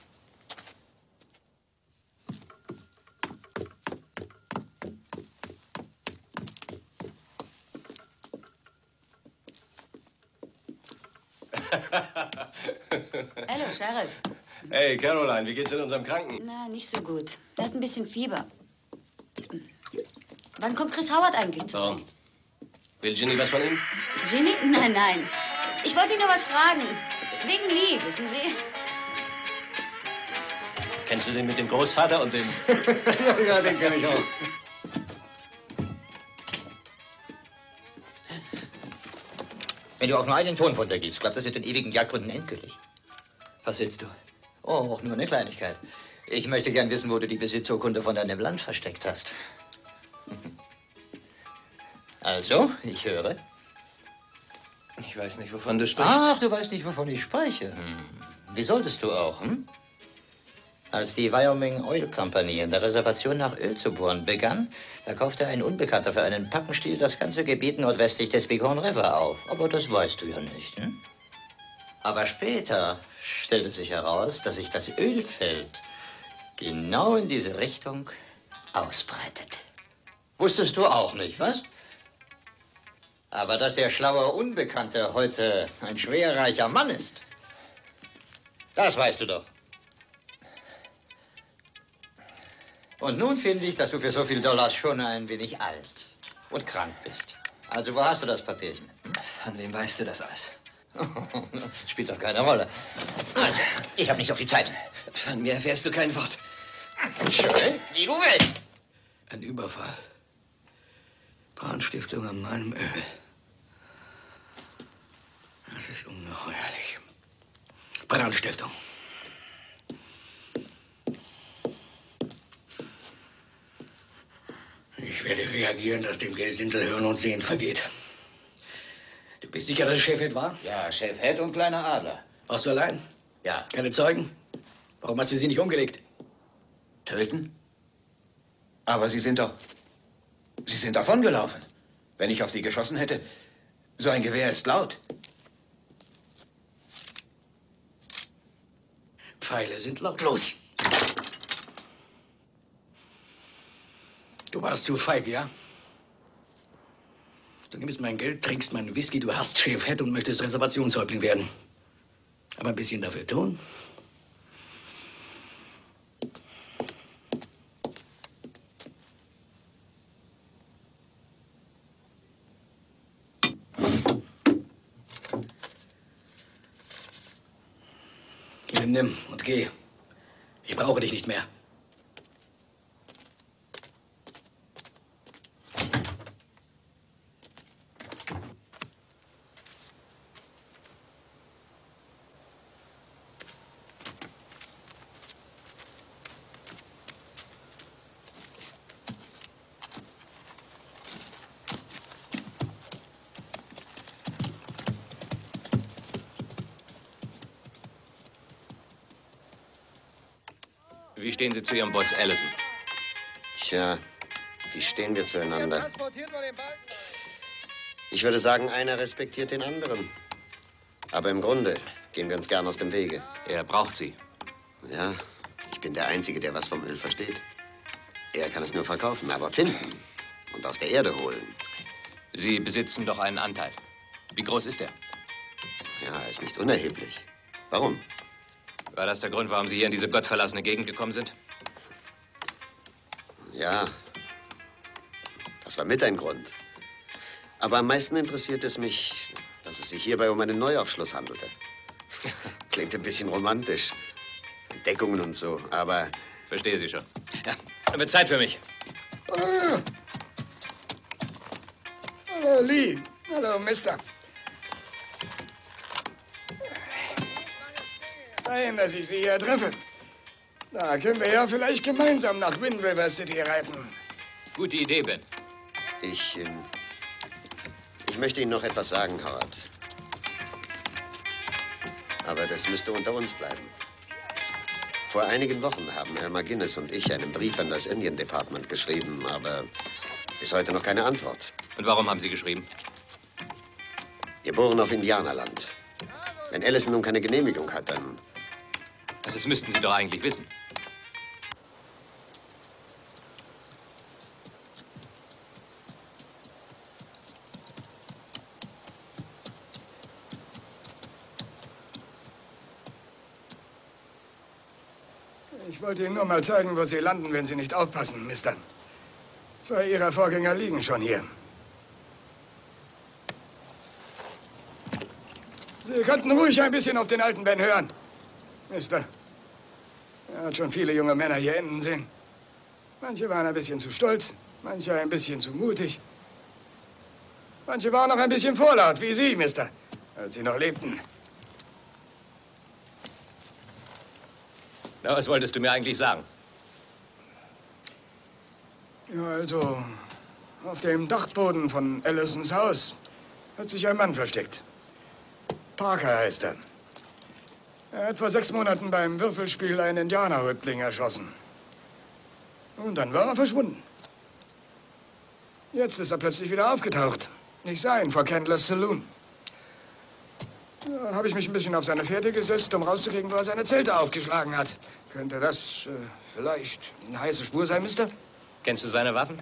Hallo, Sheriff. Hey, Caroline, wie geht's denn unserem Kranken? Na, nicht so gut. Der hat ein bisschen Fieber. Wann kommt Chris Howard eigentlich zurück? Warum? Will Ginny was von ihm? Ginny? Nein, nein. Ich wollte ihn nur was fragen. Wegen Lee, wissen Sie? Kennst du den mit dem Großvater und dem... ja, ja, den kenne ich auch. Wenn du auch nur einen Ton von dir gibst, klappt das mit den ewigen Jagdgründen endgültig. Was willst du? Oh, auch nur eine Kleinigkeit. Ich möchte gern wissen, wo du die Besitzurkunde von deinem Land versteckt hast. Also, ich höre. Ich weiß nicht, wovon du sprichst. Ach, du weißt nicht, wovon ich spreche. Hm. Wie solltest du auch, hm? Als die Wyoming Oil Company in der Reservation nach Öl zu bohren begann, da kaufte ein Unbekannter für einen Pappenstiel das ganze Gebiet nordwestlich des Bighorn River auf. Aber das weißt du ja nicht, hm? Aber später stellte sich heraus, dass sich das Ölfeld genau in diese Richtung ausbreitet. Wusstest du auch nicht, was? Aber dass der schlaue Unbekannte heute ein schwerreicher Mann ist, das weißt du doch. Und nun finde ich, dass du für so viel Dollars schon ein wenig alt und krank bist. Also, wo hast du das Papierchen? Hm? Von wem weißt du das alles? Spielt doch keine Rolle. Also, ich habe nicht so viel Zeit. Von mir erfährst du kein Wort. Schön, wie du willst. Ein Überfall. Brandstiftung an meinem Öl. Das ist ungeheuerlich. Brandstiftung. Ich werde reagieren, dass dem Gesindel Hören und Sehen vergeht. Du bist sicher, dass es Chefhead war? Ja, Chefhead und kleiner Adler. Warst du allein? Ja. Keine Zeugen? Warum hast du sie nicht umgelegt? Töten? Aber Sie sind doch... Sie sind davongelaufen. Wenn ich auf Sie geschossen hätte... So ein Gewehr ist laut. Pfeile sind lautlos. Du warst zu feig, ja? Du nimmst mein Geld, trinkst meinen Whisky, du hast Chefhead und möchtest Reservationshäuptling werden. Aber ein bisschen dafür tun? Hier, nimm und geh. Ich brauche dich nicht mehr. Wie stehen Sie zu Ihrem Boss Allison? Tja, wie stehen wir zueinander? Ich würde sagen, einer respektiert den anderen. Aber im Grunde gehen wir uns gern aus dem Wege. Er braucht Sie. Ja, ich bin der Einzige, der was vom Öl versteht. Er kann es nur verkaufen, aber finden und aus der Erde holen. Sie besitzen doch einen Anteil. Wie groß ist er? Ja, er ist nicht unerheblich. Warum? War das der Grund, warum Sie hier in diese gottverlassene Gegend gekommen sind? Ja, das war mit ein Grund. Aber am meisten interessiert es mich, dass es sich hierbei um einen Neuaufschluss handelte. Klingt ein bisschen romantisch. Entdeckungen und so, aber... Verstehe Sie schon. Ja, dann wird Zeit für mich. Ah. Hallo, Lee. Hallo, Mister. Fein, dass ich Sie hier treffe. Da können wir ja vielleicht gemeinsam nach Wind River City reiten. Gute Idee, Ben. Ich, ähm, ich möchte Ihnen noch etwas sagen, Howard. Aber das müsste unter uns bleiben. Vor einigen Wochen haben Elmer Guinness und ich einen Brief an das Indian Department geschrieben, aber ist heute noch keine Antwort. Und warum haben Sie geschrieben? Wir bohren auf Indianerland. Wenn Allison nun keine Genehmigung hat, dann... Das müssten Sie doch eigentlich wissen. Ich wollte Ihnen nur mal zeigen, wo Sie landen, wenn Sie nicht aufpassen, Mister. Zwei Ihrer Vorgänger liegen schon hier. Sie könnten ruhig ein bisschen auf den alten Ben hören, Mister. Er hat schon viele junge Männer hier enden sehen. Manche waren ein bisschen zu stolz, manche ein bisschen zu mutig. Manche waren noch ein bisschen vorlaut, wie Sie, Mister, als Sie noch lebten. Na, was wolltest du mir eigentlich sagen? Ja, also, auf dem Dachboden von Allisons Haus hat sich ein Mann versteckt. Parker heißt er. Er hat vor sechs Monaten beim Würfelspiel einen Indianerhäuptling erschossen. Und dann war er verschwunden. Jetzt ist er plötzlich wieder aufgetaucht. Ich sah ihn vor Candler's Saloon. Da habe ich mich ein bisschen auf seine Fährte gesetzt, um rauszukriegen, wo er seine Zelte aufgeschlagen hat. Könnte das äh, vielleicht eine heiße Spur sein, Mister? Kennst du seine Waffen?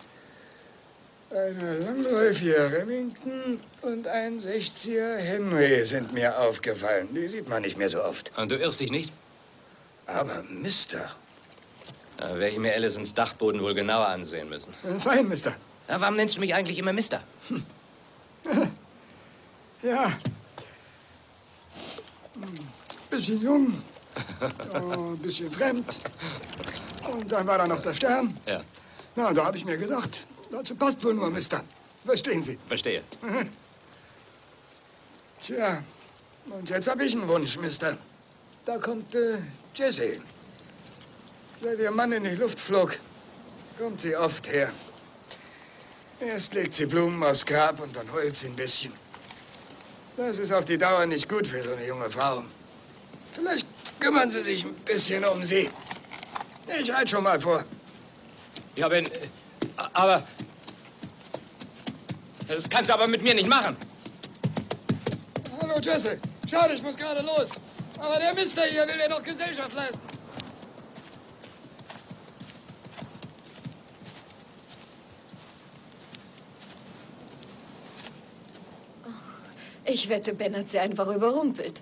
Eine langläufige Remington und ein sechziger Henry sind mir aufgefallen. Die sieht man nicht mehr so oft. Und du irrst dich nicht? Aber, Mister... Da werde ich mir Allisons Dachboden wohl genauer ansehen müssen. Fein, Mister. Ja, warum nennst du mich eigentlich immer Mister? Hm. Ja. Bisschen jung, ein bisschen fremd. Und dann war da noch der Stern. Ja. Na, da habe ich mir gedacht, dazu passt wohl nur, Mister. Verstehen Sie? Verstehe. Tja, und jetzt habe ich einen Wunsch, Mister. Da kommt äh, Jessie. Seit ihr Mann in die Luft flog, kommt sie oft her. Erst legt sie Blumen aufs Grab und dann heult sie ein bisschen. Das ist auf die Dauer nicht gut für so eine junge Frau. Vielleicht kümmern Sie sich ein bisschen um sie. Ich reite schon mal vor. Ja, wenn... Aber... Das kannst du aber mit mir nicht machen. Hallo, Jesse. Schade, ich muss gerade los. Aber der Mister hier will dir noch Gesellschaft leisten. Ich wette, Ben hat sie einfach überrumpelt.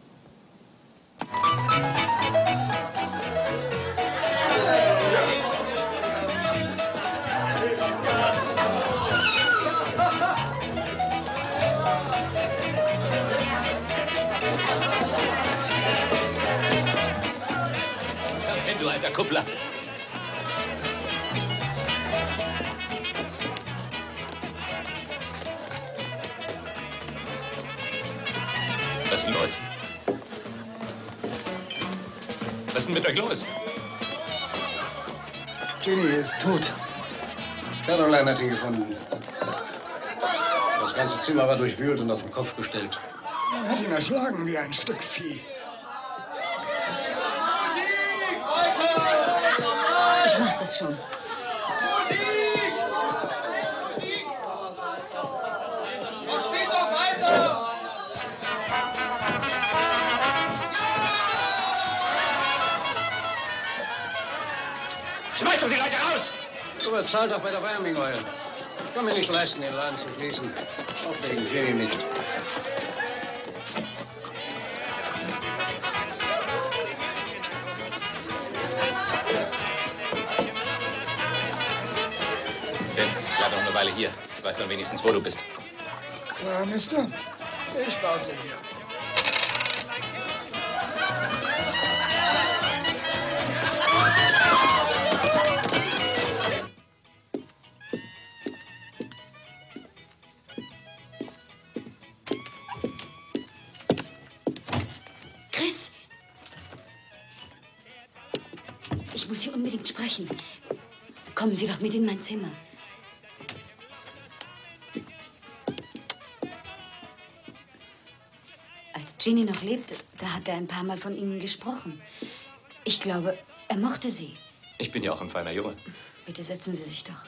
Ben, du alter Kuppler. Was ist denn los? Was ist denn mit euch los? Ginny ist tot. Caroline hat ihn gefunden. Das ganze Zimmer war durchwühlt und auf den Kopf gestellt. Man hat ihn erschlagen wie ein Stück Vieh. Ich mach das schon. Spielt doch weiter! Schmeißt doch die Leute raus! Du bezahlt doch bei der Wyoming Oil. Ich kann mir nicht leisten, den Laden zu schließen. Auch wegen Jenny nicht. Ben, bleib noch eine Weile hier. Ich weiß dann wenigstens, wo du bist. Klar, Mister. Ich warte hier. Chris! Ich muss Sie unbedingt sprechen. Kommen Sie doch mit in mein Zimmer. Als Ginny noch lebte, da hat er ein paar Mal von Ihnen gesprochen. Ich glaube, er mochte Sie. Ich bin ja auch ein feiner Junge. Bitte setzen Sie sich doch.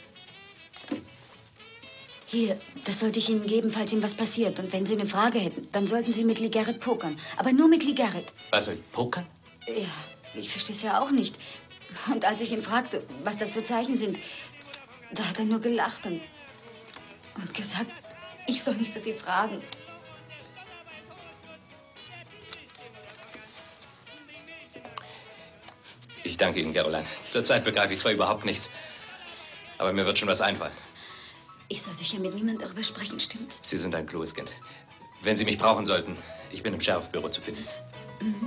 Hier, das sollte ich Ihnen geben, falls Ihnen was passiert. Und wenn Sie eine Frage hätten, dann sollten Sie mit Lee Garrett pokern. Aber nur mit Lee Garrett. Was soll ich, pokern? Ja, ich verstehe es ja auch nicht. Und als ich ihn fragte, was das für Zeichen sind, da hat er nur gelacht und, und gesagt, ich soll nicht so viel fragen. Ich danke Ihnen, Caroline. Zurzeit begreife ich zwar überhaupt nichts, Aber mir wird schon was einfallen. Ich soll sicher mit niemand darüber sprechen, stimmt's? Sie sind ein kluges Kind. Wenn Sie mich brauchen sollten, ich bin im Sheriffbüro zu finden. Mhm.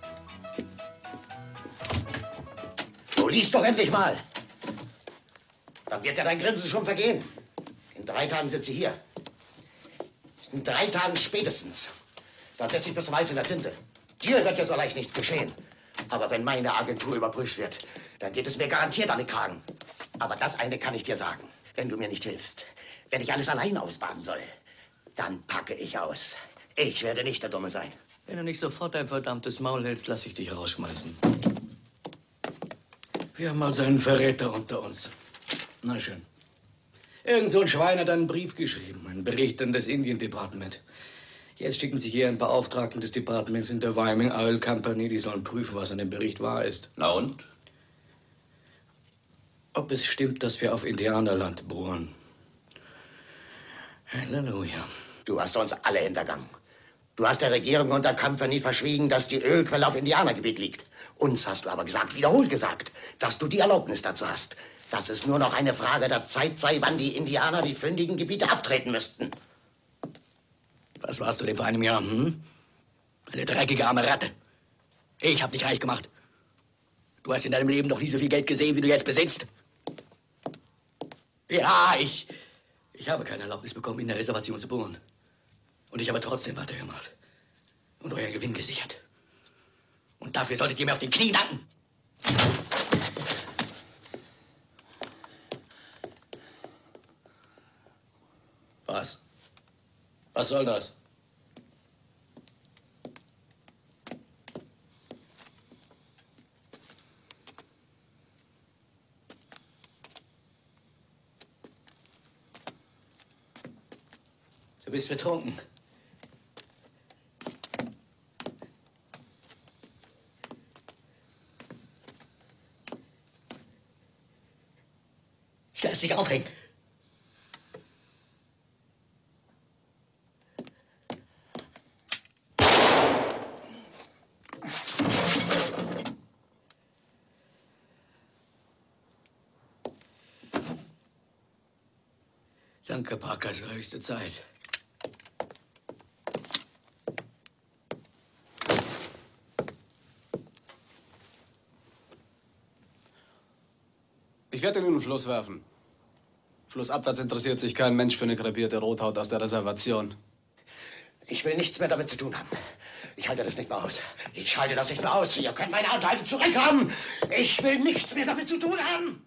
So, lies doch endlich mal. Dann wird ja dein Grinsen schon vergehen. In drei Tagen sitze ich hier. In drei Tagen spätestens. Dann setze ich bis zum Hals in der Tinte. Dir wird ja so leicht nichts geschehen. Aber wenn meine Agentur überprüft wird, dann geht es mir garantiert an den Kragen. Aber das eine kann ich dir sagen. Wenn du mir nicht hilfst, wenn ich alles allein ausbaden soll, dann packe ich aus. Ich werde nicht der Dumme sein. Wenn du nicht sofort dein verdammtes Maul hältst, lass ich dich rausschmeißen. Wir haben also einen Verräter unter uns. Na schön. Irgend so ein Schwein hat einen Brief geschrieben, einen Bericht an das Indian Department. Jetzt schicken sie hier einen Beauftragten des Departments in der Wyoming Oil Company. Die sollen prüfen, was an dem Bericht wahr ist. Na und? Ob es stimmt, dass wir auf Indianerland bohren. Halleluja. Du hast uns alle hintergangen. Du hast der Regierung und der Company verschwiegen, dass die Ölquelle auf Indianergebiet liegt. Uns hast du aber gesagt, wiederholt gesagt, dass du die Erlaubnis dazu hast. Dass es nur noch eine Frage der Zeit sei, wann die Indianer die fündigen Gebiete abtreten müssten. Was warst du denn vor einem Jahr, hm? Eine dreckige arme Ratte. Ich hab dich reich gemacht. Du hast in deinem Leben noch nie so viel Geld gesehen, wie du jetzt besitzt. Ja, ich... Ich habe keine Erlaubnis bekommen, in der Reservation zu bohren. Und ich habe trotzdem weitergemacht. Und euren Gewinn gesichert. Und dafür solltet ihr mir auf den Knien danken. Was? Was soll das? Du bist betrunken. Ich lass dich aufhängen. Danke, Parker, es war höchste Zeit. Ich werde ihn in den Fluss werfen. Flussabwärts interessiert sich kein Mensch für eine krepierte Rothaut aus der Reservation. Ich will nichts mehr damit zu tun haben. Ich halte das nicht mehr aus. Ich halte das nicht mehr aus. Ihr könnt meine Anteile zurückhaben. Ich will nichts mehr damit zu tun haben.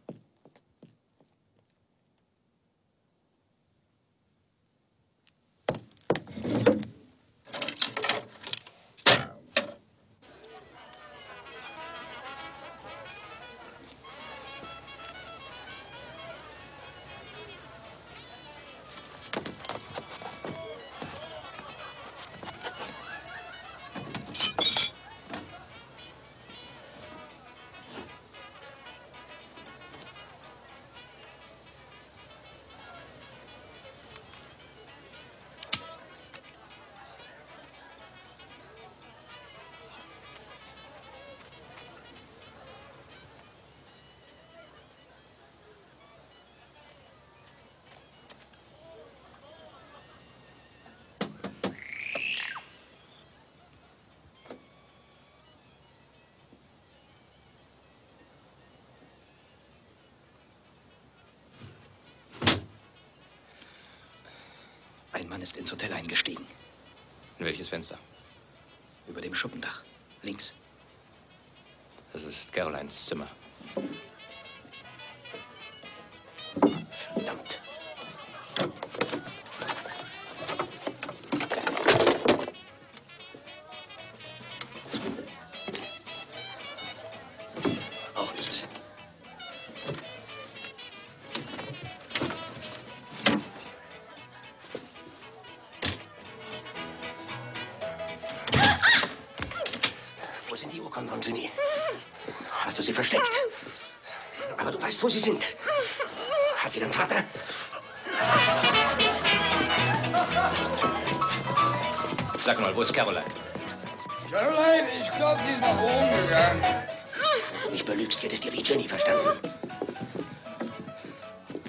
Ein Mann ist ins Hotel eingestiegen. In welches Fenster? Über dem Schuppendach. Links. Das ist Carolines Zimmer. Verdammt. Auch nichts. Wo sind die Urkunden von Ginny? Hast du sie versteckt? Aber du weißt, wo sie sind. Hat sie deinen Vater? Sag mal, wo ist Caroline? Caroline, ich glaube, die ist nach oben gegangen. Wenn du mich belügst, geht es dir wie Ginny, verstanden?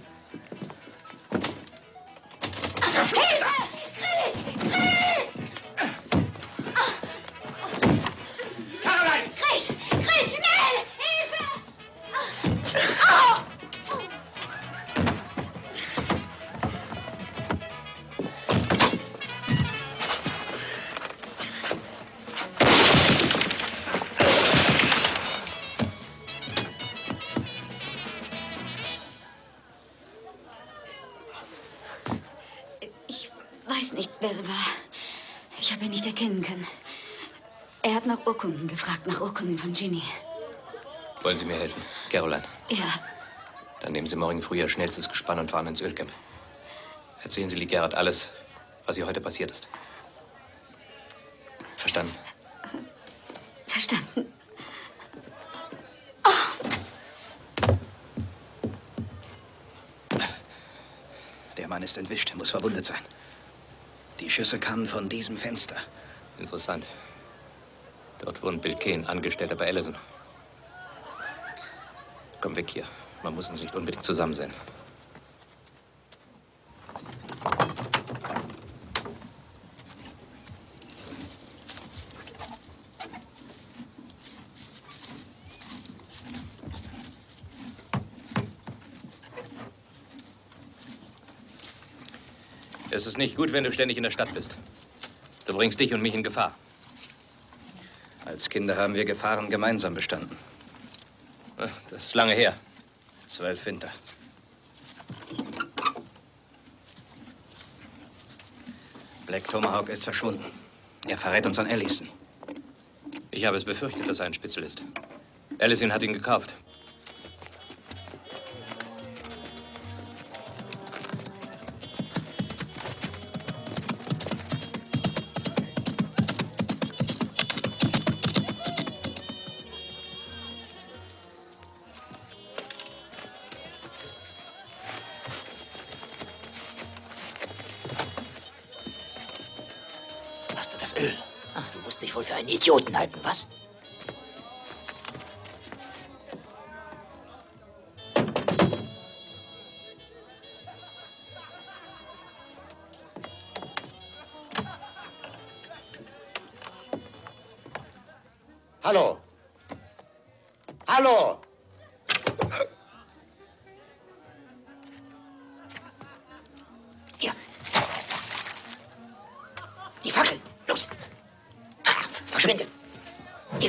weiß nicht, wer es war. Ich habe ihn nicht erkennen können. Er hat nach Urkunden gefragt, nach Urkunden von Ginny. Wollen Sie mir helfen, Caroline? Ja. Dann nehmen Sie morgen früh Ihr schnellstes Gespann und fahren ins Ölcamp. Erzählen Sie Lee Garrett alles, was hier heute passiert ist. Verstanden? Verstanden. Der Mann ist entwischt, er muss verwundet sein. Die Schüsse kamen von diesem Fenster. Interessant. Dort wohnt Bill Kane, Angestellter bei Allison. Komm weg hier. Man muss uns nicht unbedingt zusammen sein. Es ist nicht gut, wenn du ständig in der Stadt bist. Du bringst dich und mich in Gefahr. Als Kinder haben wir Gefahren gemeinsam bestanden. Das ist lange her. Zwölf Winter. Black Tomahawk ist verschwunden. Er verrät uns an Allison. Ich habe es befürchtet, dass er ein Spitzel ist. Allison hat ihn gekauft. Idioten halten, was? Hallo? Hallo? Ja. Die Fackel, los! Verschwinde! Ja.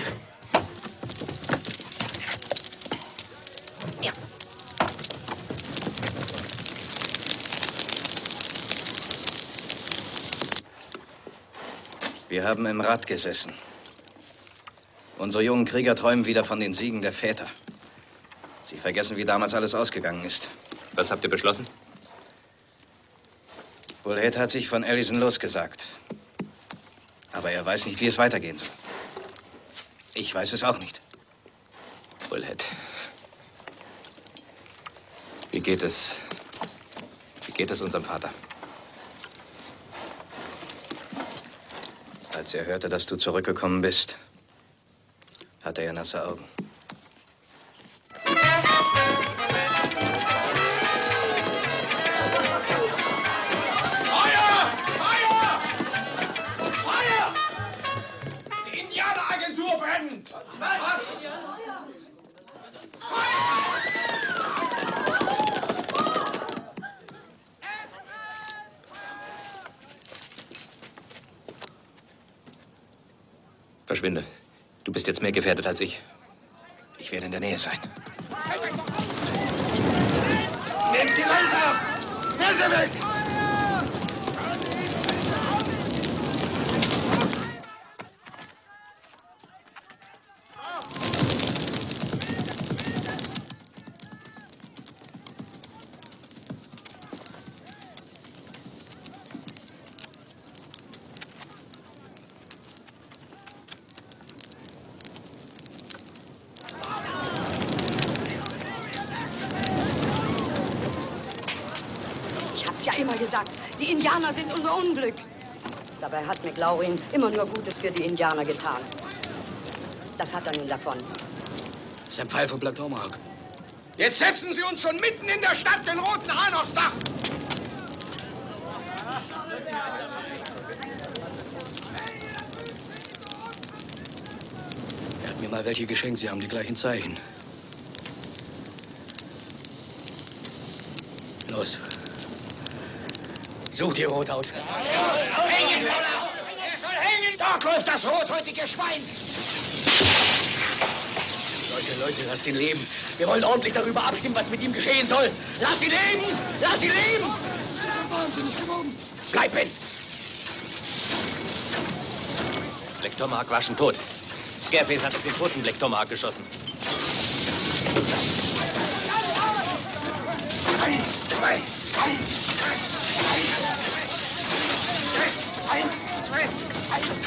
Ja. Wir haben im Rad gesessen. Unsere jungen Krieger träumen wieder von den Siegen der Väter. Sie vergessen, wie damals alles ausgegangen ist. Was habt ihr beschlossen? Bullhead hat sich von Allison losgesagt. Aber er weiß nicht, wie es weitergehen soll. Ich weiß es auch nicht. Bullhead. Wie geht es... Wie geht es unserem Vater? Als er hörte, dass du zurückgekommen bist, hatte er nasse Augen. Agentur brennt! Was? Verschwinde. Du bist jetzt mehr gefährdet als ich. Ich werde in der Nähe sein. Nehmt die Leute ab! Hände weg! Die Indianer sind unser Unglück. Dabei hat McLaurin immer nur Gutes für die Indianer getan. Das hat er nun davon. Das ist ein Pfeil von Black Tomahawk. Jetzt setzen Sie uns schon mitten in der Stadt den roten Hahn aufs Dach. Er hat mir mal welche geschenkt. Sie haben die gleichen Zeichen. Los. Such die Rothaut. Hängen, Lola! Er soll hängen! Dort läuft das rothäutige Schwein! Leute, Leute, lasst ihn leben. Wir wollen ordentlich darüber abstimmen, was mit ihm geschehen soll. Lass ihn leben! Lass ihn leben! Sie sind wahnsinnig geworden. Bleib hin! Black Tomahawk war schon tot. Scarface hat auf den toten Black Tomahawk geschossen. Eins, zwei, eins, eins, eins, zwei, eins.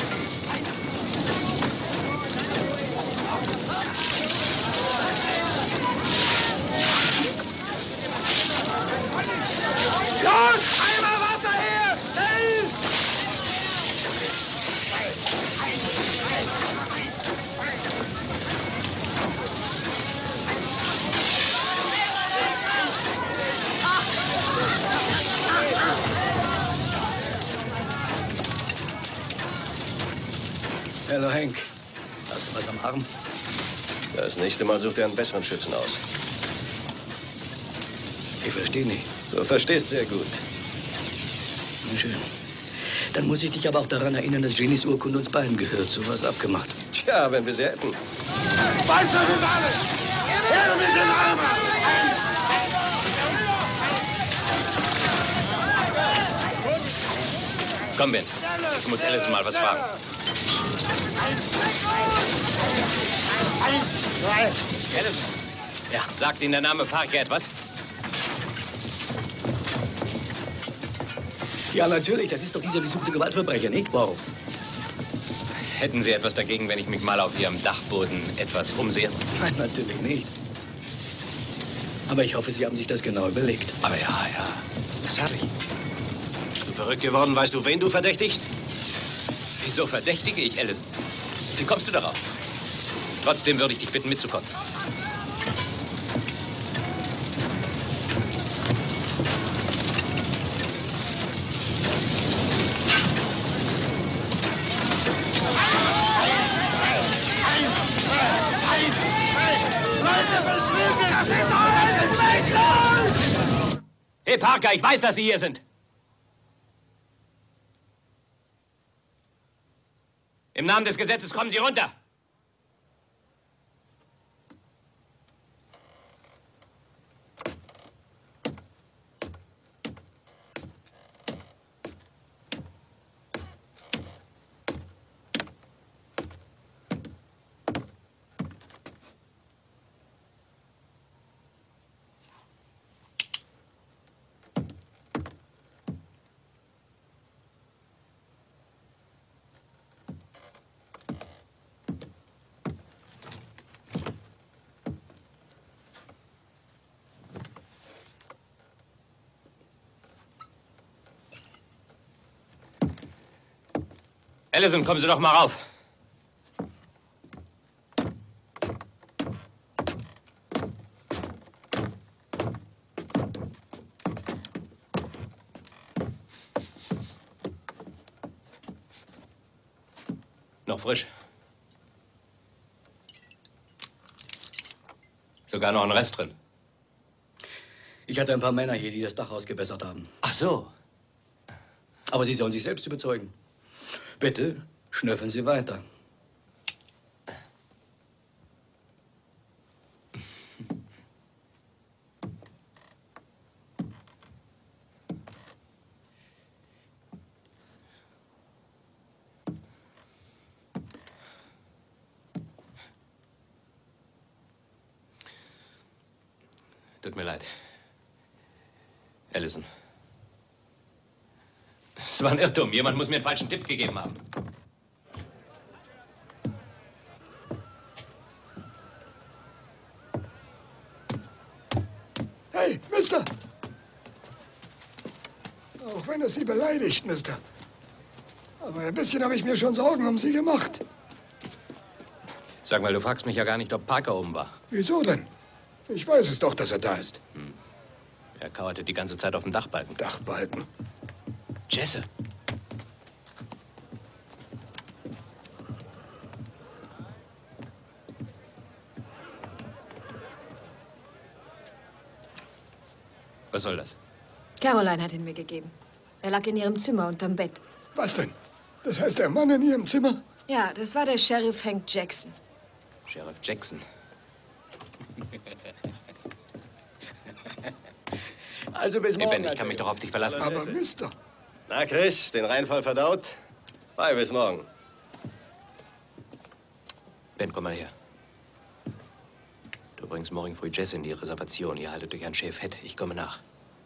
Los, einmal Wasser her! Schnell! Hallo, Hank. Hast du was am Arm? Das nächste Mal sucht er einen besseren Schützen aus. Ich verstehe nicht. Du verstehst sehr gut. Na schön. Dann muss ich dich aber auch daran erinnern, dass Jennys Urkunde uns beiden gehört. So was abgemacht. Tja, wenn wir sie hätten. Weißer mit alles! Her mit den Armen! Komm, Ben. Ich muss Allison mal was fragen. Eins, zwei. Allison. Ja. Sagt Ihnen der Name Parker etwas? Ja, natürlich. Das ist doch dieser gesuchte Gewaltverbrecher, nicht? Wow. Hätten Sie etwas dagegen, wenn ich mich mal auf Ihrem Dachboden etwas umsehe? Nein, natürlich nicht. Aber ich hoffe, Sie haben sich das genau überlegt. Aber ja, ja. Das habe ich. Bist du verrückt geworden? Weißt du, wen du verdächtigst? Wieso verdächtige ich Allison? Wie kommst du darauf? Trotzdem würde ich dich bitten, mitzukommen. Leute, verschwinden! Das ist alles zwecklos! Hey, Parker, ich weiß, dass Sie hier sind. Im Namen des Gesetzes kommen Sie runter. Allison, kommen Sie doch mal rauf. Noch frisch. Sogar noch ein Rest drin. Ich hatte ein paar Männer hier, die das Dach ausgebessert haben. Ach so. Aber Sie sollen sich selbst überzeugen. Bitte, schnüffeln Sie weiter. Tut mir leid. Allison. Es war ein Irrtum. Jemand muss mir einen falschen Tipp gegeben haben. Hey, Mister! Auch wenn es Sie beleidigt, Mister. Aber ein bisschen habe ich mir schon Sorgen um Sie gemacht. Sag mal, du fragst mich ja gar nicht, ob Parker oben war. Wieso denn? Ich weiß es doch, dass er da ist. Hm. Er kauerte die ganze Zeit auf dem Dachbalken. Dachbalken? Jesse. Was soll das? Caroline hat ihn mir gegeben. Er lag in ihrem Zimmer unterm Bett. Was denn? Das heißt, der Mann in Ihrem Zimmer? Ja, das war der Sheriff Hank Jackson. Sheriff Jackson. Also bis morgen. Hey Ben, ich kann mich doch auf dich verlassen. Aber Mister... Na, Chris, den Reinfall verdaut? Bye, bis morgen. Ben, komm mal her. Du bringst morgen früh Jess in die Reservation. Ihr haltet euch an Chef Head. Ich komme nach.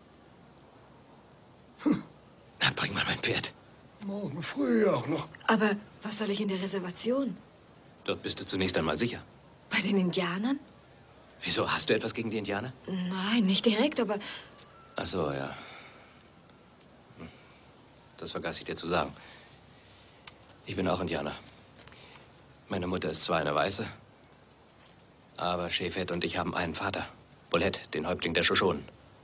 Hm. Na, bring mal mein Pferd. Morgen früh auch noch. Aber was soll ich in der Reservation? Dort bist du zunächst einmal sicher. Bei den Indianern? Wieso? Hast du etwas gegen die Indianer? Nein, nicht direkt, aber Ach so, ja. Hm. Das vergaß ich dir zu sagen. Ich bin auch Indianer. Meine Mutter ist zwar eine Weiße, aber Chef-Head und ich haben einen Vater. Bullhead, den Häuptling der Shoshonen.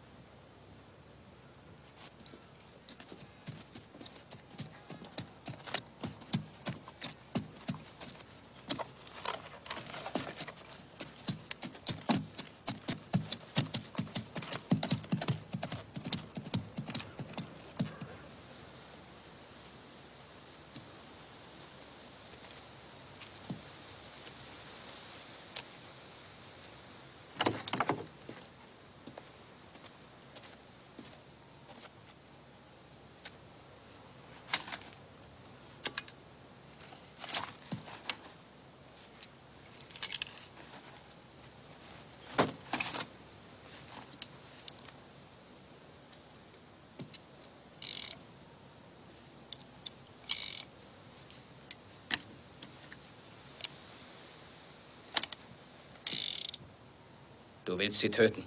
Du willst sie töten.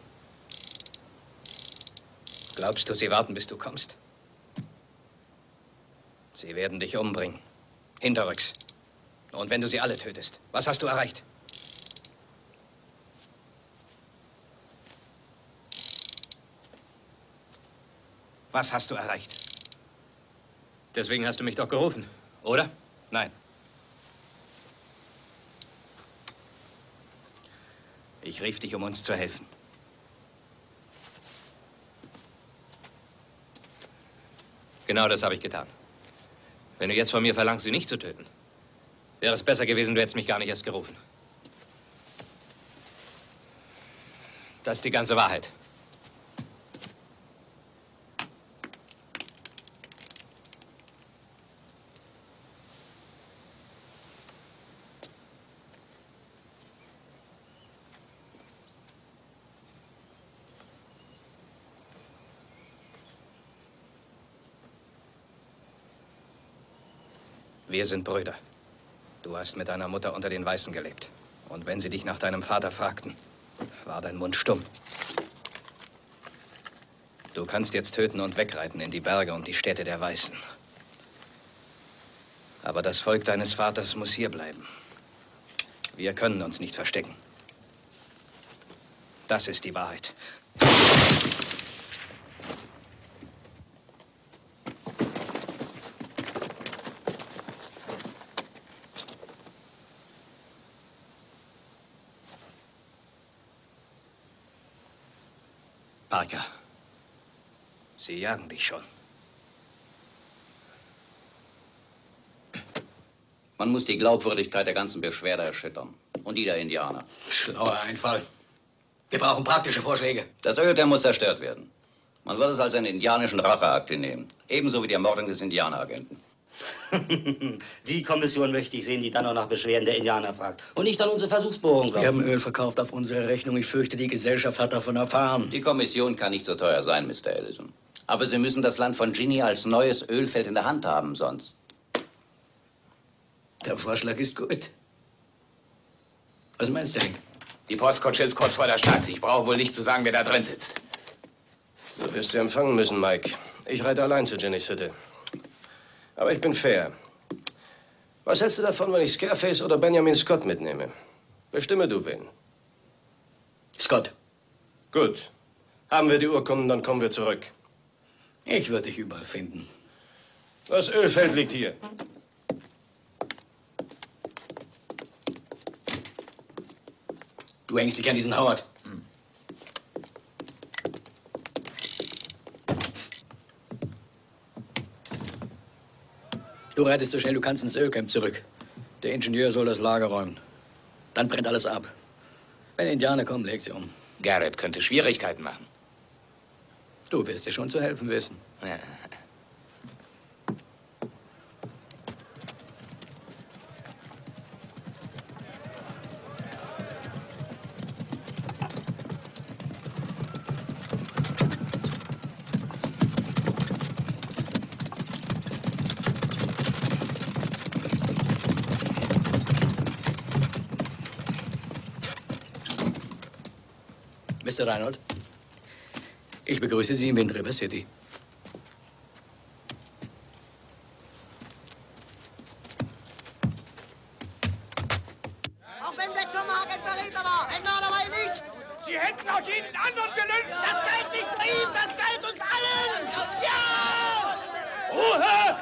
Glaubst du, sie warten, bis du kommst? Sie werden dich umbringen. Hinterrücks. Und wenn du sie alle tötest, was hast du erreicht? Was hast du erreicht? Deswegen hast du mich doch gerufen, oder? Nein. Ich rief dich, um uns zu helfen. Genau das habe ich getan. Wenn du jetzt von mir verlangst, sie nicht zu töten, wäre es besser gewesen, du hättest mich gar nicht erst gerufen. Das ist die ganze Wahrheit. Wir sind Brüder. Du hast mit deiner Mutter unter den Weißen gelebt. Und wenn sie dich nach deinem Vater fragten, war dein Mund stumm. Du kannst jetzt töten und wegreiten in die Berge und die Städte der Weißen. Aber das Volk deines Vaters muss hier bleiben. Wir können uns nicht verstecken. Das ist die Wahrheit. Parker, sie jagen dich schon. Man muss die Glaubwürdigkeit der ganzen Beschwerde erschüttern. Und die der Indianer. Schlauer Einfall. Wir brauchen praktische Vorschläge. Das Öl, der muss zerstört werden. Man wird es als einen indianischen Racheakt nehmen. Ebenso wie die Ermordung des Indianeragenten. Die Kommission möchte ich sehen, die dann auch nach Beschwerden der Indianer fragt. Und nicht an unsere Versuchsbohrung glaubt. Wir haben Öl verkauft auf unsere Rechnung. Ich fürchte, die Gesellschaft hat davon erfahren. Die Kommission kann nicht so teuer sein, Mister Ellison. Aber Sie müssen das Land von Ginny als neues Ölfeld in der Hand haben, sonst... Der Vorschlag ist gut. Was meinst du, Hank? Die Postkutsche ist kurz vor der Stadt. Ich brauche wohl nicht zu sagen, wer da drin sitzt. Du wirst sie empfangen müssen, Mike. Ich reite allein zu Jennys Hütte. Aber ich bin fair. Was hältst du davon, wenn ich Scarface oder Benjamin Scott mitnehme? Bestimme du wen. Scott. Gut. Haben wir die Urkunden, dann kommen wir zurück. Ich würde dich überall finden. Das Ölfeld liegt hier. Du hängst dich an diesen Howard. Du reitest so schnell du kannst ins Ölcamp zurück. Der Ingenieur soll das Lager räumen. Dann brennt alles ab. Wenn Indianer kommen, leg sie um. Garrett könnte Schwierigkeiten machen. Du wirst dir schon zu helfen wissen. Ja. Mister Reinhold. Ich begrüße Sie in Wind River City. Auch wenn Black Tomahawk ein Verräter war, ein Mörder war er nicht. Sie hätten auch jeden anderen gelünscht. Das galt nicht nur ihm, das galt uns allen. Ja! Ruhe!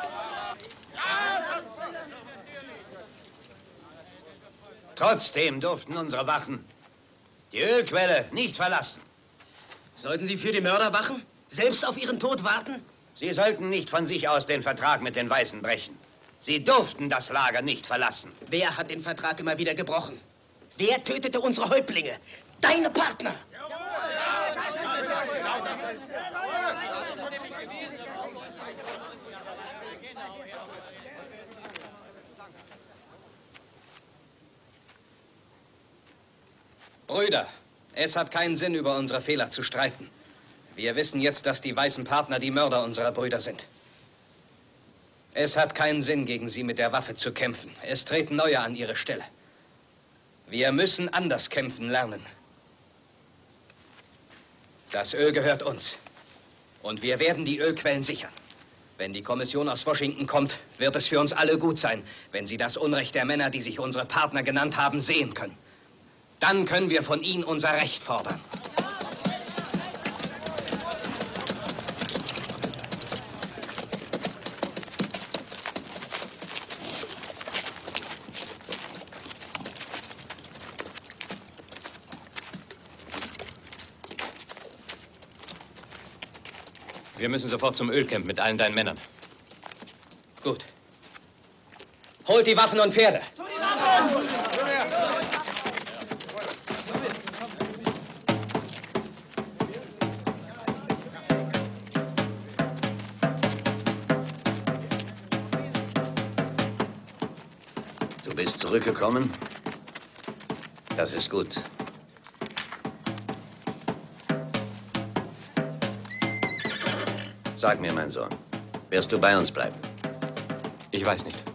Trotzdem durften unsere Wachen die Ölquelle nicht verlassen. Sollten Sie für die Mörder wachen? Selbst auf ihren Tod warten? Sie sollten nicht von sich aus den Vertrag mit den Weißen brechen. Sie durften das Lager nicht verlassen. Wer hat den Vertrag immer wieder gebrochen? Wer tötete unsere Häuptlinge? Deine Partner! Brüder, es hat keinen Sinn, über unsere Fehler zu streiten. Wir wissen jetzt, dass die weißen Partner die Mörder unserer Brüder sind. Es hat keinen Sinn, gegen sie mit der Waffe zu kämpfen. Es treten neue an ihre Stelle. Wir müssen anders kämpfen lernen. Das Öl gehört uns. Und wir werden die Ölquellen sichern. Wenn die Kommission aus Washington kommt, wird es für uns alle gut sein, wenn sie das Unrecht der Männer, die sich unsere Partner genannt haben, sehen können. Dann können wir von ihnen unser Recht fordern. Wir müssen sofort zum Ölcamp mit allen deinen Männern. Gut. Holt die Waffen und Pferde. Du bist zurückgekommen? Das ist gut. Sag mir, mein Sohn, wirst du bei uns bleiben? Ich weiß nicht.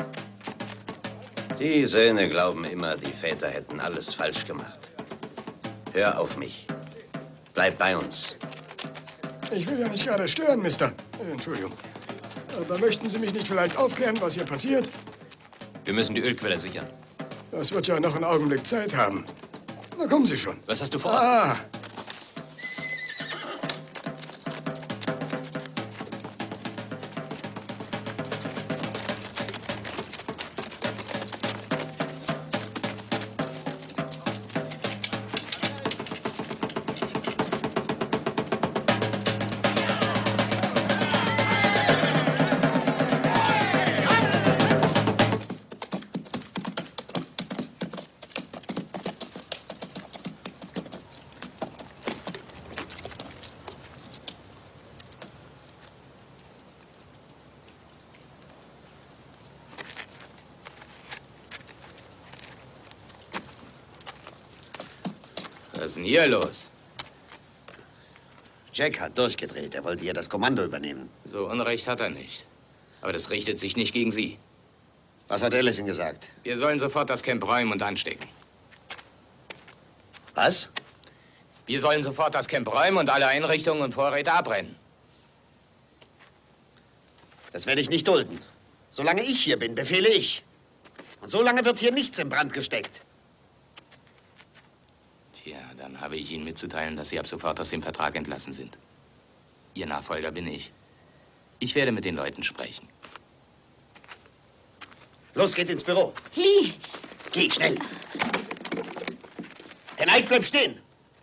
Die Söhne glauben immer, die Väter hätten alles falsch gemacht. Hör auf mich. Bleib bei uns. Ich will ja nicht gerade stören, Mister. Äh, Entschuldigung. Aber möchten Sie mich nicht vielleicht aufklären, was hier passiert? Wir müssen die Ölquelle sichern. Das wird ja noch einen Augenblick Zeit haben. Na, kommen Sie schon. Was hast du vor? Ah, Was ist denn hier los? Jack hat durchgedreht. Er wollte hier das Kommando übernehmen. So Unrecht hat er nicht. Aber das richtet sich nicht gegen Sie. Was hat Ellison gesagt? Wir sollen sofort das Camp räumen und anstecken. Was? Wir sollen sofort das Camp räumen und alle Einrichtungen und Vorräte abbrennen. Das werde ich nicht dulden. Solange ich hier bin, befehle ich. Und solange wird hier nichts in Brand gesteckt. Tja, dann habe ich Ihnen mitzuteilen, dass Sie ab sofort aus dem Vertrag entlassen sind. Ihr Nachfolger bin ich. Ich werde mit den Leuten sprechen. Los, geht ins Büro. Lee! Geh, schnell. Der Knight, bleib stehen.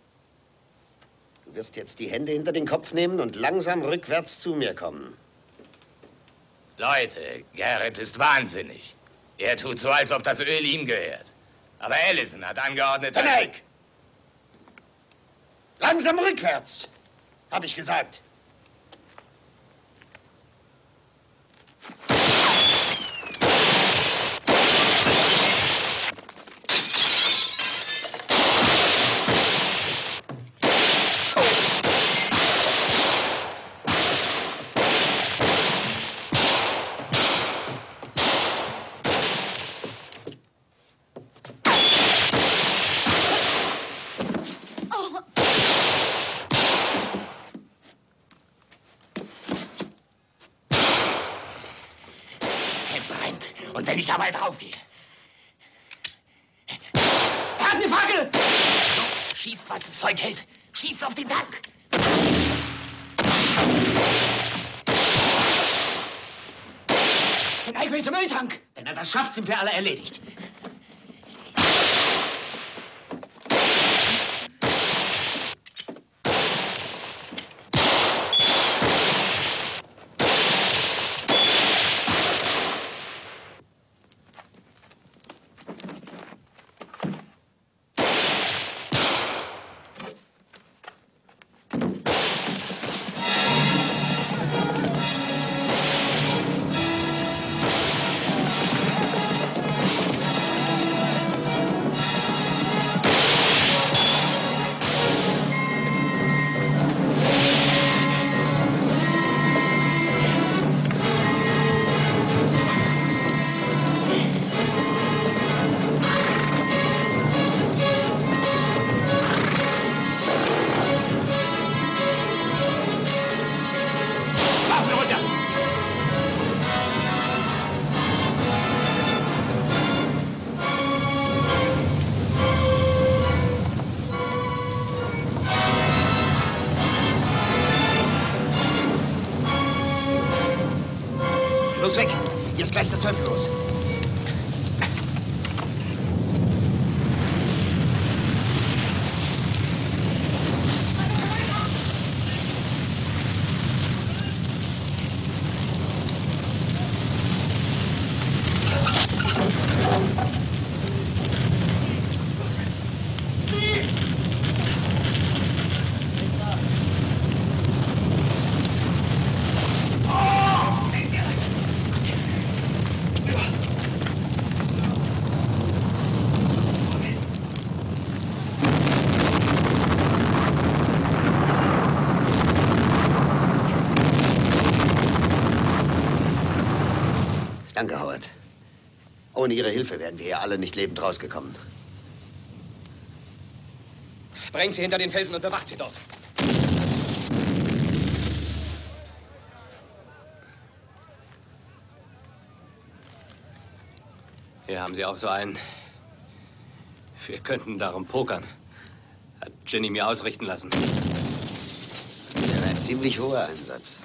Du wirst jetzt die Hände hinter den Kopf nehmen und langsam rückwärts zu mir kommen. Leute, Garrett ist wahnsinnig. Er tut so, als ob das Öl ihm gehört. Aber Ellison hat angeordnet... Der Knight! Langsam rückwärts, habe ich gesagt. Oh. Und wenn ich dabei draufgehe. Er hat eine Fackel! Los, schießt, was das Zeug hält. Schießt auf den Tank. Den Eichel zum Öltank. Wenn er das schafft, sind wir alle erledigt. Los weg! Hier ist gleich der Teufel los. Danke, Howard. Ohne Ihre Hilfe wären wir hier alle nicht lebend rausgekommen. Bringt sie hinter den Felsen und bewacht sie dort. Hier haben Sie auch so einen. Wir könnten darum pokern. Hat Jenny mir ausrichten lassen. Das wäre ein ziemlich hoher Einsatz.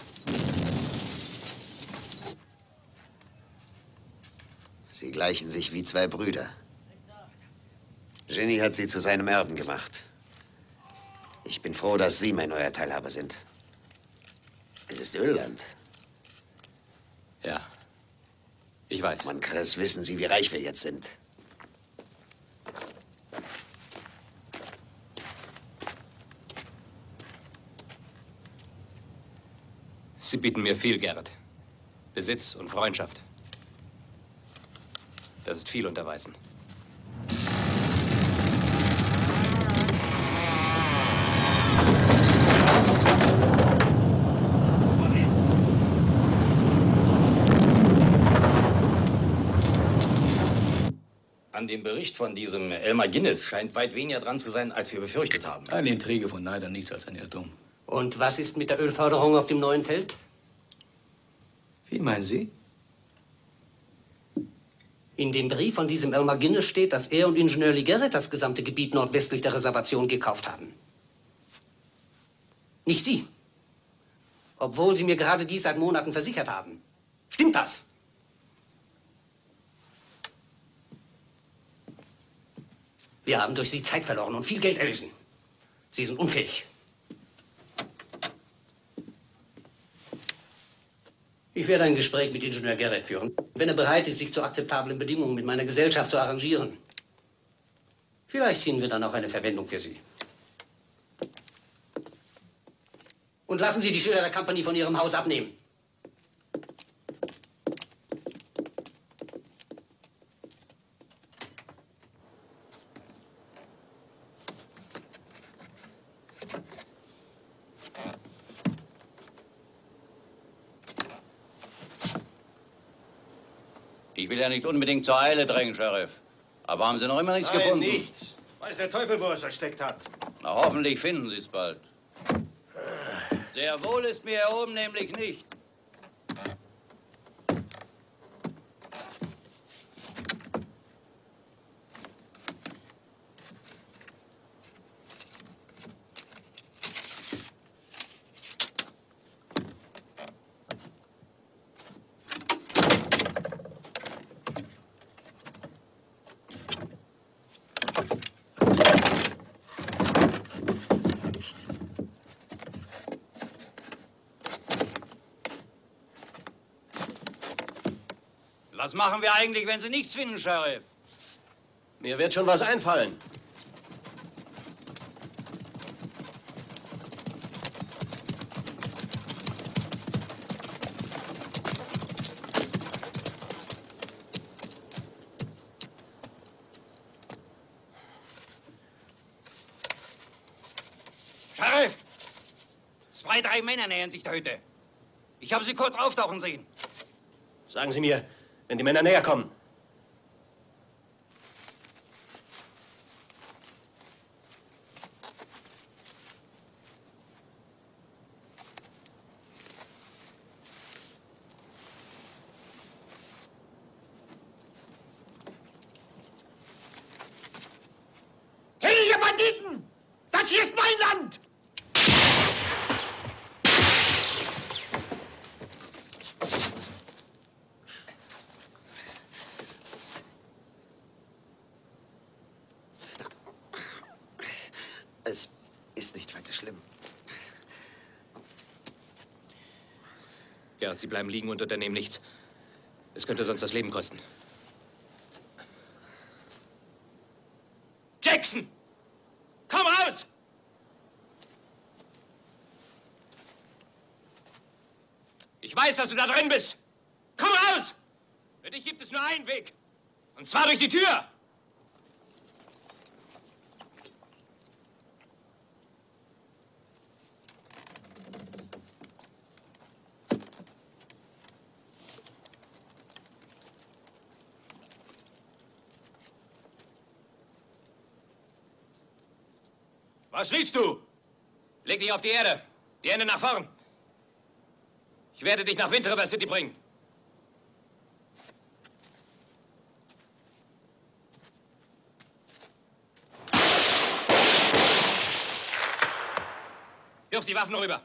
Sie gleichen sich wie zwei Brüder. Jenny hat sie zu seinem Erben gemacht. Ich bin froh, dass Sie mein neuer Teilhaber sind. Es ist Ölland. Ja, ich weiß. Monkress, wissen Sie, wie reich wir jetzt sind? Sie bieten mir viel, Garrett. Besitz und Freundschaft. Das ist viel unter Weißen. An dem Bericht von diesem Elmar Guinness scheint weit weniger dran zu sein, als wir befürchtet haben. Eine Intrige von Neider, nichts als ein Irrtum. Und was ist mit der Ölförderung auf dem neuen Feld? Wie meinen Sie? In dem Brief von diesem Elmar Guinness steht, dass er und Ingenieur Liggeret das gesamte Gebiet nordwestlich der Reservation gekauft haben. Nicht Sie. Obwohl Sie mir gerade dies seit Monaten versichert haben. Stimmt das? Wir haben durch Sie Zeit verloren und viel Geld erlösen. Sie sind unfähig. Ich werde ein Gespräch mit Ingenieur Garrett führen, wenn er bereit ist, sich zu akzeptablen Bedingungen mit meiner Gesellschaft zu arrangieren. Vielleicht finden wir dann auch eine Verwendung für Sie. Und lassen Sie die Schilder der Company von Ihrem Haus abnehmen. Ich will ja nicht unbedingt zur Eile drängen, Sheriff. Aber haben Sie noch immer nichts Nein, gefunden? nichts. Weiß der Teufel, wo er es versteckt hat. Na, hoffentlich finden Sie es bald. Sehr wohl ist mir hier oben nämlich nicht. Was machen wir eigentlich, wenn Sie nichts finden, Sheriff? Mir wird schon was einfallen. Sheriff! Zwei, drei Männer nähern sich der Hütte. Ich habe sie kurz auftauchen sehen. Sagen Sie mir, wenn die Männer näher kommen. Hey, ihr Banditen! Das hier ist mein Land! Es ist nicht weiter schlimm. Ja, Sie bleiben liegen und unternehmen nichts. Es könnte sonst das Leben kosten. Jackson! Komm raus! Ich weiß, dass du da drin bist. Komm raus! Für dich gibt es nur einen Weg. Und zwar durch die Tür. Was willst du? Leg dich auf die Erde. Die Hände nach vorn. Ich werde dich nach Wind River City bringen. Wirf die Waffen rüber.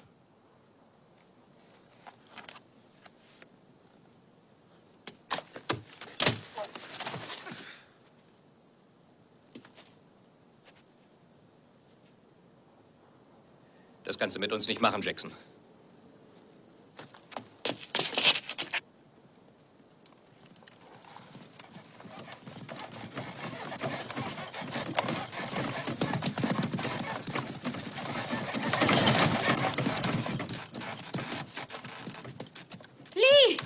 Das kannst du mit uns nicht machen, Jackson. Lee!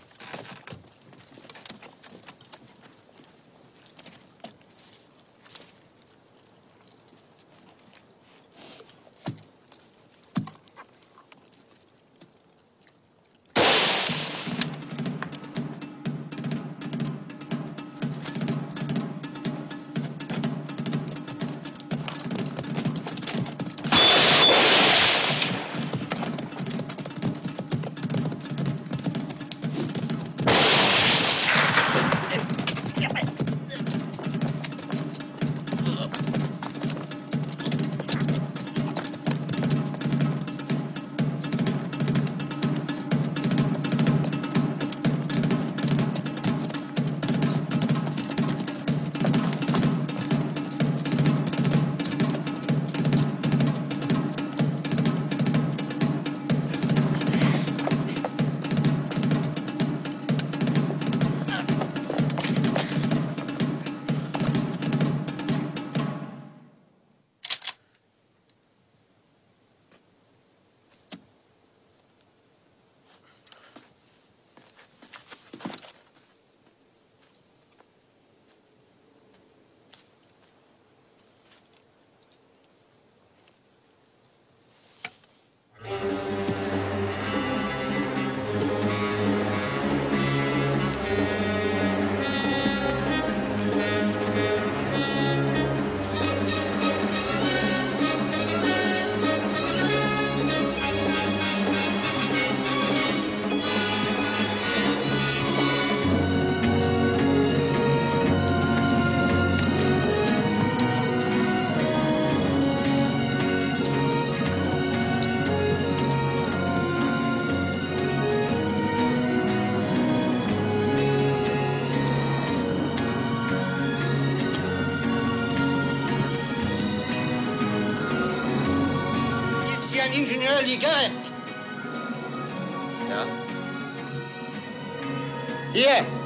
Ingenieur Lee Garrett. Ja. Hier,